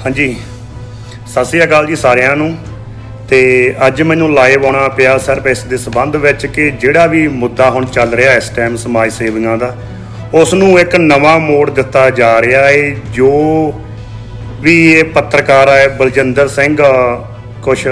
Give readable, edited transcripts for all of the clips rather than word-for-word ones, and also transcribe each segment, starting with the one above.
हाँ जी, सत श्री अकाल जी सारिਆਂ ਨੂੰ। ਤੇ ਅੱਜ ਮੈਨੂੰ ਲਾਈਵ ਆਉਣਾ ਪਿਆ ਸਿਰਫ ਇਸ ਦੇ ਸੰਬੰਧ ਵਿੱਚ ਕਿ ਜਿਹੜਾ ਵੀ ਮੁੱਦਾ ਹੁਣ ਚੱਲ ਰਿਹਾ ਇਸ ਟਾਈਮ ਸਮਾਜ ਸੇਵੀਆਂ ਦਾ, ਉਸ ਨੂੰ ਇੱਕ ਨਵਾਂ ਮੋੜ ਦਿੱਤਾ ਜਾ ਰਿਹਾ ਹੈ। ਜੋ ਵੀ ਇਹ ਪੱਤਰਕਾਰ ਹੈ ਬਲਜਿੰਦਰ ਸਿੰਘ ਕੁਛ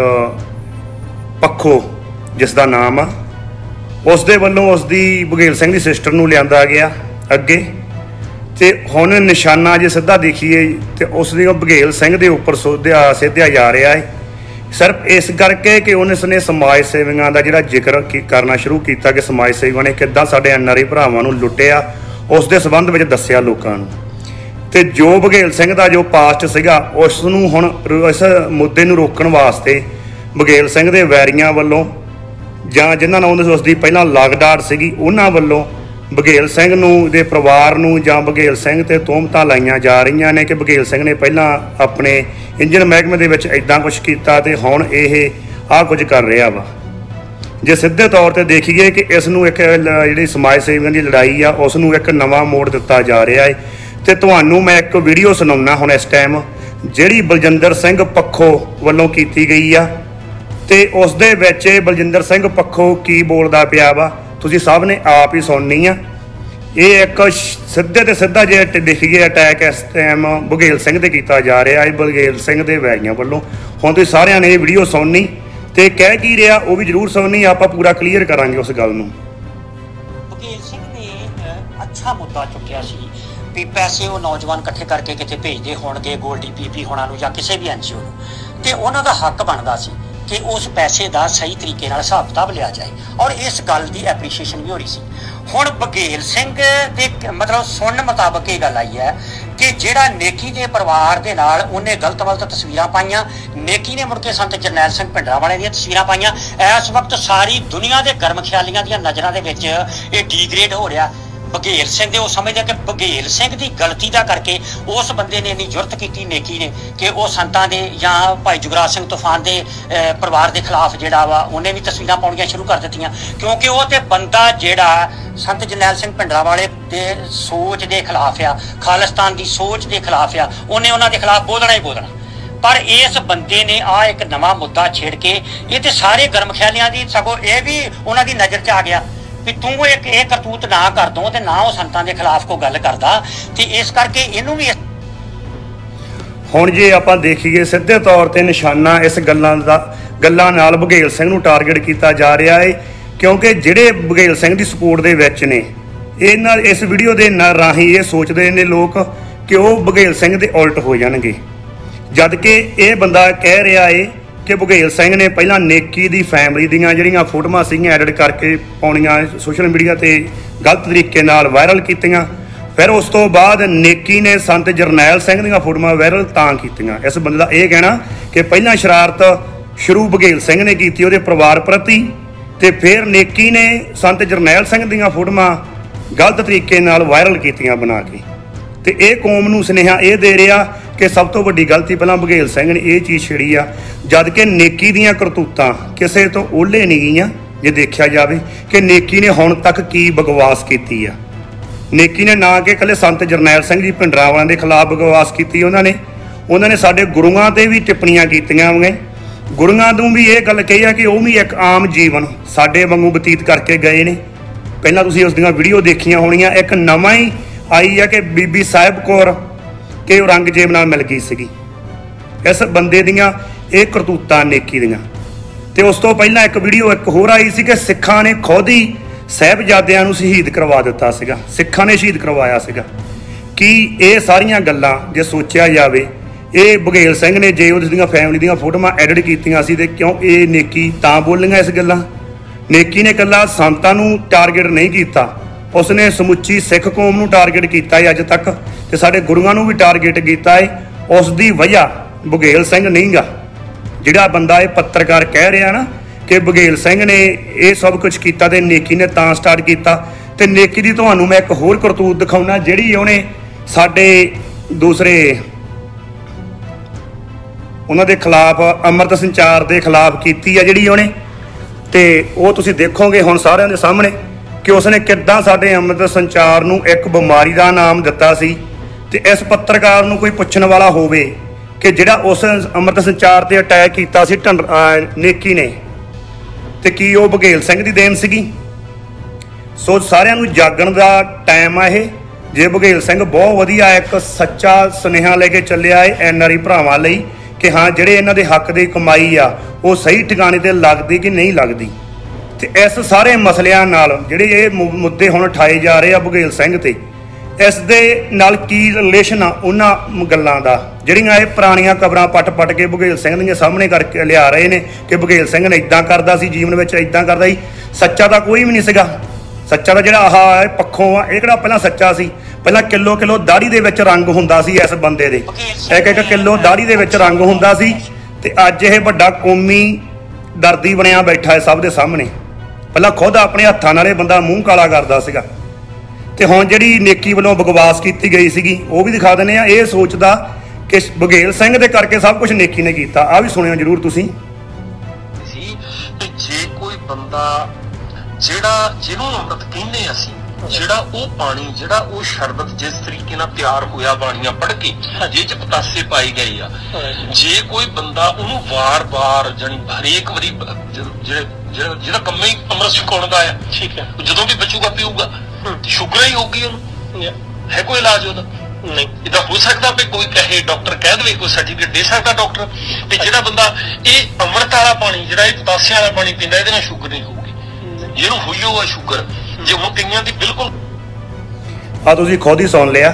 ਪੱਖੋ ਜਿਸ ਦਾ ਨਾਮ ਆ, ਉਸ ਦੇ ਵੱਲੋਂ ਉਸ ਦੀ ਬਘੇਲ ਸਿੰਘ ਦੀ ਸਿਸਟਰ ਨੂੰ ਲਿਆਂਦਾ ਗਿਆ ਅੱਗੇ, ਤੇ ਹੁਣ ਨਿਸ਼ਾਨਾ ਜੇ ਸਿੱਧਾ ਦੇਖੀਏ ਤੇ ਉਸ ਦੀ ਬਘੇਲ ਸਿੰਘ ਦੇ ਉੱਪਰ ਸਿੱਧਿਆ ਜਾ ਰਿਹਾ ਹੈ ਸਿਰਫ ਇਸ ਕਰਕੇ ਕਿ ਉਸਨੇ ਸਮਾਜ ਸੇਵੀਆਂ ਦਾ ਜਿਹੜਾ ਜ਼ਿਕਰ ਕਰਨਾ ਸ਼ੁਰੂ ਕੀਤਾ ਕਿ ਸਮਾਜ ਸੇਵੀਆਂ ਨੇ ਕਿੱਦਾਂ ਸਾਡੇ NRI ਭਰਾਵਾਂ ਨੂੰ ਲੁੱਟਿਆ, ਉਸ ਦੇ ਸੰਬੰਧ ਵਿੱਚ ਦੱਸਿਆ ਲੋਕਾਂ ਨੂੰ। ਤੇ ਜੋ ਬਘੇਲ ਸਿੰਘ ਦਾ ਜੋ ਪਾਸਟ ਸੀਗਾ ਉਸ ਨੂੰ ਹੁਣ ਇਸ ਮੁੱਦੇ ਨੂੰ ਰੋਕਣ ਵਾਸਤੇ ਬਘੇਲ ਸਿੰਘ ਦੇ ਵੈਰੀਆਂ ਵੱਲੋਂ ਜਾਂ ਜਿਨ੍ਹਾਂ ਨਾਲ ਉਸ ਦੀ ਪਹਿਲਾਂ ਲਾਗਡਾਟ ਸੀਗੀ ਉਹਨਾਂ ਵੱਲੋਂ ਬਘੇਲ ਸਿੰਘ ਨੂੰ ਦੇ ਪਰਿਵਾਰ ਨੂੰ ਜਾਂ ਬਘੇਲ ਸਿੰਘ ਤੇ ਤੋਹਮਤਾਂ ਲਾਈਆਂ ਜਾ ਰਹੀਆਂ ਨੇ ਕਿ ਬਘੇਲ ਸਿੰਘ ਨੇ ਪਹਿਲਾਂ ਆਪਣੇ ਇੰਜਨ ਮਹਿਕਮੇ ਦੇ ਵਿੱਚ ਇੱਦਾਂ ਕੁਛ ਕੀਤਾ ਤੇ ਹੁਣ ਇਹ ਆਹ ਕੁਝ ਕਰ ਰਿਹਾ ਵਾ। ਜੇ ਸਿੱਧੇ ਤੌਰ ਤੇ ਦੇਖੀਏ ਕਿ ਇਸ ਨੂੰ ਇੱਕ ਜਿਹੜੀ ਸਮਾਜ ਸੇਵੀਆਂ ਦੀ ਲੜਾਈ ਆ ਉਸ ਨੂੰ ਇੱਕ ਨਵਾਂ ਮੋੜ ਦਿੱਤਾ ਜਾ ਰਿਹਾ ਹੈ। ਤੇ ਤੁਹਾਨੂੰ ਮੈਂ ਇੱਕ ਵੀਡੀਓ ਸੁਣਾਉਣਾ ਹੁਣ ਇਸ ਟਾਈਮ ਜਿਹੜੀ ਬਲਜਿੰਦਰ ਸਿੰਘ ਪੱਖੋ ਵੱਲੋਂ ਕੀਤੀ ਗਈ ਆ, ਤੇ ਉਸ ਦੇ ਵਿੱਚ ਬਲਜਿੰਦਰ ਸਿੰਘ ਪੱਖੋ ਕੀ ਬੋਲਦਾ ਪਿਆ ਵਾ ਤੁਸੀਂ ਸਭ ਨੇ ਆਪ ਹੀ ਸੁਣਨੀ ਆ। ਇਹ ਇੱਕ ਸਿੱਧੇ ਤੇ ਸਿੱਧਾ ਜੇ ਦੇਖੀਏ ਅਟੈਕ ਇਸ ਟਾਈਮ ਬਘੇਲ ਸਿੰਘ ਤੇ ਕੀਤਾ ਜਾ ਰਿਹਾ ਹੈ ਬਘੇਲ ਸਿੰਘ ਦੇ ਵੈਰੀਆਂ ਵੱਲੋਂ। ਹੁਣ ਤੁਸੀਂ ਸਾਰਿਆਂ ਨੇ ਇਹ ਵੀਡੀਓ ਸੁਣਨੀ ਤੇ ਕਹਿ ਕੀ ਰਿਹਾ ਉਹ ਵੀ ਜ਼ਰੂਰ ਸੁਣਨੀ, ਆਪਾਂ ਪੂਰਾ ਕਲੀਅਰ ਕਰਾਂਗੇ ਉਸ ਗੱਲ ਨੂੰ। ਬਘੇਲ ਸਿੰਘ ਨੇ ਅੱਛਾ ਮੁੱਦਾ ਚੁੱਕਿਆ ਸੀ ਵੀ ਪੈਸੇ ਉਹ ਨੌਜਵਾਨ ਇਕੱਠੇ ਕਰਕੇ ਕਿਤੇ ਭੇਜਦੇ ਹੋਣਗੇ ਗੋਲਡੀ ਪੀਪੀ ਹੋਣਾ ਨੂੰ ਜਾਂ ਕਿਸੇ ਵੀ NGO ਨੂੰ, ਤੇ ਉਹਨਾਂ ਦਾ ਹੱਕ ਬਣਦਾ ਸੀ ਕਿ ਉਸ ਪੈਸੇ ਦਾ ਸਹੀ ਤਰੀਕੇ ਨਾਲ ਹਿਸਾਬ ਕਿਤਾਬ ਲਿਆ ਜਾਏ, ਔਰ ਇਸ ਗੱਲ ਦੀ ਐਪਰੀਸ਼ੀਏਸ਼ਨ ਵੀ ਹੋ ਰਹੀ ਸੀ। ਹੁਣ ਬਘੇਲ ਸਿੰਘ ਦੇ ਮਤਲਬ ਸੁਣਨ ਮੁਤਾਬਕ ਇਹ ਗੱਲ ਆਈ ਹੈ ਕਿ ਜਿਹੜਾ ਨੇਕੀ ਦੇ ਪਰਿਵਾਰ ਦੇ ਨਾਲ ਉਹਨੇ ਗਲਤ ਤਸਵੀਰਾਂ ਪਾਈਆਂ, ਨੇਕੀ ਨੇ ਮੁੜ ਕੇ ਸੰਤ ਜਰਨੈਲ ਸਿੰਘ ਭਿੰਡਰਾਂਵਾਲੇ ਦੀਆਂ ਤਸਵੀਰਾਂ ਪਾਈਆਂ। ਇਸ ਵਕਤ ਸਾਰੀ ਦੁਨੀਆ ਦੇ ਗਰਮ ਖਿਆਲੀਆਂ ਦੀਆਂ ਨਜ਼ਰਾਂ ਦੇ ਵਿੱਚ ਇਹ ਡੀਗ੍ਰੇਡ ਹੋ ਰਿਹਾ ਬਘੇਲ ਸਿੰਘ ਦੇ। ਉਹ ਸਮਝਦੇ ਕਿ ਬਘੇਲ ਸਿੰਘ ਦੀ ਗਲਤੀ ਦਾ ਕਰਕੇ ਉਸ ਬੰਦੇ ਨੇ ਇੰਨੀ ਜੁਰਤ ਕੀਤੀ ਨੇਕੀ ਨੇ ਕਿ ਉਹ ਸੰਤਾਂ ਦੇ ਜਾਂ ਭਾਈ ਜੁਗਰਾਜ ਸਿੰਘ ਤੂਫਾਨ ਦੇ ਪਰਿਵਾਰ ਦੇ ਖਿਲਾਫ ਜਿਹੜਾ ਵਾ ਉਹਨੇ ਵੀ ਤਸਵੀਰਾਂ ਪਾਉਣੀਆਂ ਸ਼ੁਰੂ ਕਰ ਦਿੱਤੀਆਂ, ਕਿਉਂਕਿ ਉਹ ਤੇ ਬੰਦਾ ਜਿਹੜਾ ਸੰਤ ਜਰਨੈਲ ਸਿੰਘ ਭਿੰਡਰਾਂਵਾਲੇ ਦੇ ਸੋਚ ਦੇ ਖਿਲਾਫ ਆ, ਖਾਲਿਸਤਾਨ ਦੀ ਸੋਚ ਦੇ ਖਿਲਾਫ ਆ, ਉਹਨੇ ਉਹਨਾਂ ਦੇ ਖਿਲਾਫ ਬੋਲਣਾ ਹੀ ਬੋਲਣਾ। ਪਰ ਇਸ ਬੰਦੇ ਨੇ ਆ ਇੱਕ ਨਵਾਂ ਮੁੱਦਾ ਛੇੜ ਕੇ ਇਹ ਤੇ ਸਾਰੇ ਗਰਮ ਖਿਆਲੀਆਂ ਦੀ ਸਗੋਂ ਇਹ ਵੀ ਉਹਨਾਂ ਦੀ ਨਜ਼ਰ 'ਚ ਆ ਗਿਆ ਵੀ ਤੂੰ ਇੱਕ ਇਹ ਕਰਤੂਤ ਨਾ ਕਰ ਦੋ ਤੇ ਨਾ ਉਹ ਸੰਤਾਂ ਦੇ ਖਿਲਾਫ ਕੋਈ ਗੱਲ ਕਰਦਾ, ਤੇ ਇਸ ਕਰਕੇ ਇਹਨੂੰ ਵੀ ਹੁਣ ਜੇ ਆਪਾਂ ਦੇਖੀਏ ਸਿੱਧੇ ਤੌਰ ਤੇ ਨਿਸ਼ਾਨਾ ਇਸ ਗੱਲਾਂ ਨਾਲ ਬਘੇਲ ਸਿੰਘ ਨੂੰ ਟਾਰਗੇਟ ਕੀਤਾ ਜਾ ਰਿਹਾ ਹੈ, ਕਿਉਂਕਿ ਜਿਹੜੇ ਬਘੇਲ ਸਿੰਘ ਦੀ ਸਪੋਰਟ ਦੇ ਵਿੱਚ ਨੇ ਇਹਨਾਂ ਇਸ ਵੀਡੀਓ ਦੇ ਰਾਹੀਂ ਇਹ ਸੋਚਦੇ ਨੇ ਲੋਕ ਕਿ ਉਹ ਬਘੇਲ ਸਿੰਘ ਦੇ ਉਲਟ ਹੋ ਜਾਣਗੇ, ਜਦ ਕਿ ਇਹ ਬੰਦਾ ਕਹਿ ਰਿਹਾ ਹੈ ਕਿ ਬਘੇਲ ਸਿੰਘ ਨੇ ਪਹਿਲਾਂ ਨੇਕੀ ਦੀ ਫੈਮਿਲੀ ਦੀਆਂ ਜਿਹੜੀਆਂ ਫੋਟੋਆਂ ਸੀਗੀਆਂ ਐਡਿਟ ਕਰਕੇ ਪਾਉਣੀਆਂ ਸੋਸ਼ਲ ਮੀਡੀਆ ਤੇ ਗਲਤ ਤਰੀਕੇ ਨਾਲ ਵਾਇਰਲ ਕੀਤੀਆਂ, ਫਿਰ ਉਸ ਤੋਂ ਬਾਅਦ ਨੇਕੀ ਨੇ ਸੰਤ ਜਰਨੈਲ ਸਿੰਘ ਦੀਆਂ ਫੋਟੋਆਂ ਵਾਇਰਲ ਤਾਂ ਕੀਤੀਆਂ। ਇਸ ਬੰਦੇ ਦਾ ਇਹ ਕਹਿਣਾ ਕਿ ਪਹਿਲਾਂ ਸ਼ਰਾਰਤ ਸ਼ੁਰੂ ਬਘੇਲ ਸਿੰਘ ਨੇ ਕੀਤੀ ਉਹਦੇ ਪਰਿਵਾਰ ਪ੍ਰਤੀ, ਤੇ ਫਿਰ ਨੇਕੀ ਨੇ ਸੰਤ ਜਰਨੈਲ ਸਿੰਘ ਦੀਆਂ ਫੋਟੋਆਂ ਗਲਤ ਤਰੀਕੇ ਨਾਲ ਵਾਇਰਲ ਕੀਤੀਆਂ ਬਣਾ ਕੇ, ਤੇ ਇਹ ਕੌਮ ਨੂੰ ਸੁਨੇਹਾ ਇਹ ਦੇ ਰਿਹਾ ਕਿ ਸਭ ਤੋਂ ਵੱਡੀ ਗਲਤੀ ਪਹਿਲਾਂ ਬਘੇਲ ਸਿੰਘ ਨੇ ਇਹ ਚੀਜ਼ ਛੇੜੀ ਆ, ਜਦ ਕਿ ਨੇਕੀ ਦੀਆਂ ਕਰਤੂਤਾਂ ਕਿਸੇ ਤੋਂ ਓਹਲੇ ਨਹੀਂ ਗਈਆਂ। ਜੇ ਦੇਖਿਆ ਜਾਵੇ ਕਿ ਨੇਕੀ ਨੇ ਹੁਣ ਤੱਕ ਕੀ ਬਕਵਾਸ ਕੀਤੀ ਆ, ਨੇਕੀ ਨੇ ਨਾ ਕਿ ਇਕੱਲੇ ਸੰਤ ਜਰਨੈਲ ਸਿੰਘ ਜੀ ਭਿੰਡਰਾਂਵਾਲਿਆਂ ਦੇ ਖਿਲਾਫ ਬਕਵਾਸ ਕੀਤੀ, ਉਹਨਾਂ ਨੇ ਸਾਡੇ ਗੁਰੂਆਂ ਤੇ ਵੀ ਟਿੱਪਣੀਆਂ ਕੀਤੀਆਂ ਹੋਈਆਂ। ਗੁਰੂਆਂ ਨੂੰ ਵੀ ਇਹ ਗੱਲ ਕਹੀ ਆ ਕਿ ਉਹ ਵੀ ਇੱਕ ਆਮ ਜੀਵਨ ਸਾਡੇ ਵਾਂਗੂ ਬਤੀਤ ਕਰਕੇ ਗਏ ਨੇ। ਪਹਿਲਾਂ ਤੁਸੀਂ ਉਸ ਦੀਆਂ ਵੀਡੀਓ ਦੇਖੀਆਂ ਹੋਣੀਆਂ। ਇੱਕ ਨਵਾਂ ਹੀ ਆਈ ਆ ਕਿ ਬੀਬੀ ਸਾਹਿਬ ਕੌਰ ਕਿ ਔਰੰਗਜ਼ੇਬ ਨਾਲ ਮਿਲ ਗਈ ਸੀਗੀ। ਇਸ ਬੰਦੇ ਦੀਆਂ ਇਹ ਕਰਤੂਤਾਂ ਨੇਕੀ ਦੀਆਂ। ਤੇ ਉਸ ਤੋਂ ਪਹਿਲਾਂ ਇੱਕ ਵੀਡੀਓ ਇੱਕ ਹੋਰ ਆਈ ਸੀ ਕਿ ਸਿੱਖਾਂ ਨੇ ਖੁਦ ਹੀ ਸਾਹਿਬਜ਼ਾਦਿਆਂ ਨੂੰ ਸ਼ਹੀਦ ਕਰਵਾ ਦਿੱਤਾ ਸੀਗਾ, ਸਿੱਖਾਂ ਨੇ ਸ਼ਹੀਦ ਕਰਵਾਇਆ ਸੀਗਾ। ਕਿ ਇਹ ਸਾਰੀਆਂ ਗੱਲਾਂ ਜੇ ਸੋਚਿਆ ਜਾਵੇ, ਇਹ ਬਘੇਲ ਸਿੰਘ ਨੇ ਜੇ ਉਸ ਦੀਆਂ ਫੈਮਿਲੀ ਦੀਆਂ ਫੋਟੋਆਂ ਐਡਿਟ ਕੀਤੀਆਂ ਸੀ ਤੇ ਕਿਉਂ ਇਹ ਨੇਕੀ ਤਾਂ ਬੋਲੀਆਂ ਇਸ ਗੱਲਾਂ। ਨੇਕੀ ਨੇ ਇਕੱਲਾ ਸੰਤਾਂ ਨੂੰ ਟਾਰਗੇਟ ਨਹੀਂ ਕੀਤਾ, ਉਸਨੇ ਸਮੁੱਚੀ ਸਿੱਖ ਕੌਮ ਨੂੰ ਟਾਰਗੇਟ ਕੀਤਾ ਹੈ ਅੱਜ ਤੱਕ, ਤੇ ਸਾਡੇ ਗੁਰੂਆਂ ਨੂੰ ਵੀ ਟਾਰਗੇਟ ਕੀਤਾ ਹੈ। ਉਸ ਦੀ ਵਜ੍ਹਾ ਬਘੇਲ ਸਿੰਘ ਨਹੀਂ ਗਾ। ਜਿਹੜਾ ਬੰਦਾ ਇਹ ਪੱਤਰਕਾਰ ਕਹਿ ਰਿਹਾ ਨਾ ਕਿ ਬਘੇਲ ਸਿੰਘ ਨੇ ਇਹ ਸਭ ਕੁਝ ਕੀਤਾ ਤੇ ਨੇਕੀ ਨੇ ਤਾਂ ਸਟਾਰਟ ਕੀਤਾ, ਤੇ ਨੇਕੀ ਦੀ ਤੁਹਾਨੂੰ ਮੈਂ ਇੱਕ ਹੋਰ ਕਰਤੂਤ ਦਿਖਾਉਣਾ ਜਿਹੜੀ ਉਹਨੇ ਸਾਡੇ ਦੂਸਰੇ ਉਹਨਾਂ ਦੇ ਖਿਲਾਫ ਅੰਮ੍ਰਿਤ ਸੰਚਾਰ ਦੇ ਖਿਲਾਫ ਕੀਤੀ ਆ ਜਿਹੜੀ ਉਹਨੇ, ਤੇ ਉਹ ਤੁਸੀਂ ਦੇਖੋਗੇ ਹੁਣ ਸਾਰਿਆਂ ਦੇ ਸਾਹਮਣੇ ਕਿ ਉਸਨੇ ਕਿੱਦਾਂ ਸਾਡੇ ਅੰਮ੍ਰਿਤ ਸੰਚਾਰ ਨੂੰ ਇੱਕ ਬਿਮਾਰੀ ਦਾ ਨਾਮ ਦਿੱਤਾ ਸੀ। ਤੇ ਇਸ ਪੱਤਰਕਾਰ ਨੂੰ ਕੋਈ ਪੁੱਛਣ ਵਾਲਾ ਹੋਵੇ कि जिहड़ा उस अमृत संचार ते अटैक कीता सी नेकी ने, ते की वो बघेल सिंह दी देन सीगी। सो सारिਆਂ ਨੂੰ ਜਾਗਣ ਦਾ ਟਾਈਮ ਆ ਇਹ। ਜੇ ਬਘੇਲ ਸਿੰਘ ਬਹੁਤ ਵਧੀਆ ਇੱਕ ਸੱਚਾ ਸੁਨੇਹਾ ਲੈ ਕੇ ਚੱਲਿਆ ਏ ਐਨਆਰਆਈ ਭਰਾਵਾਂ ਲਈ ਕਿ ਹਾਂ ਜਿਹੜੇ ਇਹਨਾਂ ਦੇ ਹੱਕ ਦੀ ਕਮਾਈ ਆ ਉਹ ਸਹੀ ਠਿਕਾਣੇ ਤੇ ਲੱਗਦੀ ਕਿ ਨਹੀਂ ਲੱਗਦੀ। ਤੇ ਇਸ ਸਾਰੇ ਮਸਲਿਆਂ ਨਾਲ ਜਿਹੜੇ ਇਹ ਮੁੱਦੇ ਹੁਣ ਉਠਾਏ ਜਾ ਰਹੇ ਆ ਬਘੇਲ ਸਿੰਘ ਤੇ, ਇਸ ਦੇ ਨਾਲ ਕੀ ਰਿਲੇਸ਼ਨ ਆ ਉਹਨਾਂ ਗੱਲਾਂ ਦਾ ਜਿਹੜੀਆਂ ਇਹ ਪੁਰਾਣੀਆਂ ਕਬਰਾਂ ਪੱਟ ਕੇ ਬਘੇਲ ਸਿੰਘ ਦੀਆਂ ਸਾਹਮਣੇ ਕਰਕੇ ਲਿਆ ਰਹੇ ਨੇ ਕਿ ਬਘੇਲ ਸਿੰਘ ਨੇ ਇਦਾਂ ਕਰਦਾ ਸੀ ਜੀਵਨ ਵਿੱਚ, ਇਦਾਂ ਕਰਦਾ ਸੀ। ਸੱਚਾ ਤਾਂ ਕੋਈ ਵੀ ਨਹੀਂ ਸੀਗਾ। ਸੱਚਾ ਦਾ ਜਿਹੜਾ ਆਹ ਪੱਖੋਂ ਆ ਇਹ ਕਿਹੜਾ ਪਹਿਲਾਂ ਸੱਚਾ ਸੀ। ਪਹਿਲਾਂ ਕਿਲੋ ਦਾੜੀ ਦੇ ਵਿੱਚ ਰੰਗ ਹੁੰਦਾ ਸੀ ਇਸ ਬੰਦੇ ਦੇ, ਇੱਕ ਕਿਲੋ ਦਾੜੀ ਦੇ ਵਿੱਚ ਰੰਗ ਹੁੰਦਾ ਸੀ। ਤੇ ਅੱਜ ਇਹ ਵੱਡਾ ਕੌਮੀ ਦਰਦੀ ਬਣਿਆ ਬੈਠਾ ਹੈ ਸਭ ਦੇ ਸਾਹਮਣੇ। ਪਹਿਲਾਂ ਖੁਦ ਆਪਣੇ ਹੱਥਾਂ ਨਾਲ ਇਹ ਬੰਦਾ ਮੂੰਹ ਕਾਲਾ ਕਰਦਾ ਸੀਗਾ। ਤੇ ਹੁਣ ਜਿਹੜੀ ਨੇਕੀ ਵੱਲੋਂ ਬਕਵਾਸ ਕੀਤੀ ਗਈ ਸੀਗੀ ਉਹ ਵੀ ਦਿਖਾ ਦਿੰਦੇ ਆ। ਇਹ ਸੋਚਦਾ ਕਿ ਬਘੇਲ ਸਿੰਘ ਦੇ ਕਰਕੇ ਸਭ ਕੁਝ ਨੇਕੀ ਨੇ ਕੀਤਾ। ਆ ਵੀ ਸੁਣਿਓ ਜਰੂਰ ਤੁਸੀਂ। ਜੇ ਕੋਈ ਬੰਦਾ ਜਿਹਨੂੰ ਅੰਮ੍ਰਿਤ ਕਹਿੰਦੇ ਅਸੀਂ, ਜਿਹੜਾ ਉਹ ਪਾਣੀ, ਜਿਹੜਾ ਉਹ ਸ਼ਰਬਤ ਜਿਸ ਤਰੀਕੇ ਨਾਲ ਤਿਆਰ ਹੋਇਆ ਬਾਣੀਆਂ ਪੜ੍ਹ ਕੇ ਜੇ ਚ ਪਤਾਸੇ ਪਾਏ ਗਏ ਆ, ਜੇ ਕੋਈ ਬੰਦਾ ਉਹਨੂੰ ਵਾਰ-ਵਾਰ ਜਾਨੀ ਹਰੇਕ ਵਾਰੀ ਜਿਹੜਾ ਕੰਮ ਹੀ ਅੰਮ੍ਰਿਤ ਛਕਾਉਣ ਦਾ ਆ, ਠੀਕ ਹੈ, ਜਦੋਂ ਵੀ ਬਚੂਗਾ ਪੀਊਗਾ, ਸ਼ੂਗਰ ਹੀ ਹੋਊਗੀ ਉਹਨੂੰ। ਹੈ ਕੋਈ ਇਲਾਜ ਉਹਦਾ? ਨਹੀਂ। ਇਹਦਾ ਹੋ ਸਕਦਾ ਵੀ ਕੋਈ ਕਹੇ, ਡਾਕਟਰ ਕਹਿ ਦੇਵੇ, ਕੋਈ ਸਰਟੀਫਿਕੇਟ ਦੇ ਸਕਦਾ ਡਾਕਟਰ ਵੀ ਜਿਹੜਾ ਬੰਦਾ ਇਹ ਅੰਮ੍ਰਿਤ ਵਾਲਾ ਪਾਣੀ, ਜਿਹੜਾ ਇਹ ਪਤਾਸਿਆਂ ਵਾਲਾ ਪਾਣੀ ਪੀਂਦਾ, ਇਹਦੇ ਨਾਲ ਸ਼ੂਗਰ ਨਹੀਂ ਹੋਊਗੀ। ਜਿਹਨੂੰ ਹੋਈ ਹੋਊਗਾ ਸ਼ੂਗਰ, ਜੇ ਹੁਣ ਕਈਆਂ ਦੀ ਬਿਲਕੁਲ। ਆ ਤੁਸੀਂ ਖੁਦ ਹੀ ਸੁਣ ਲਿਆ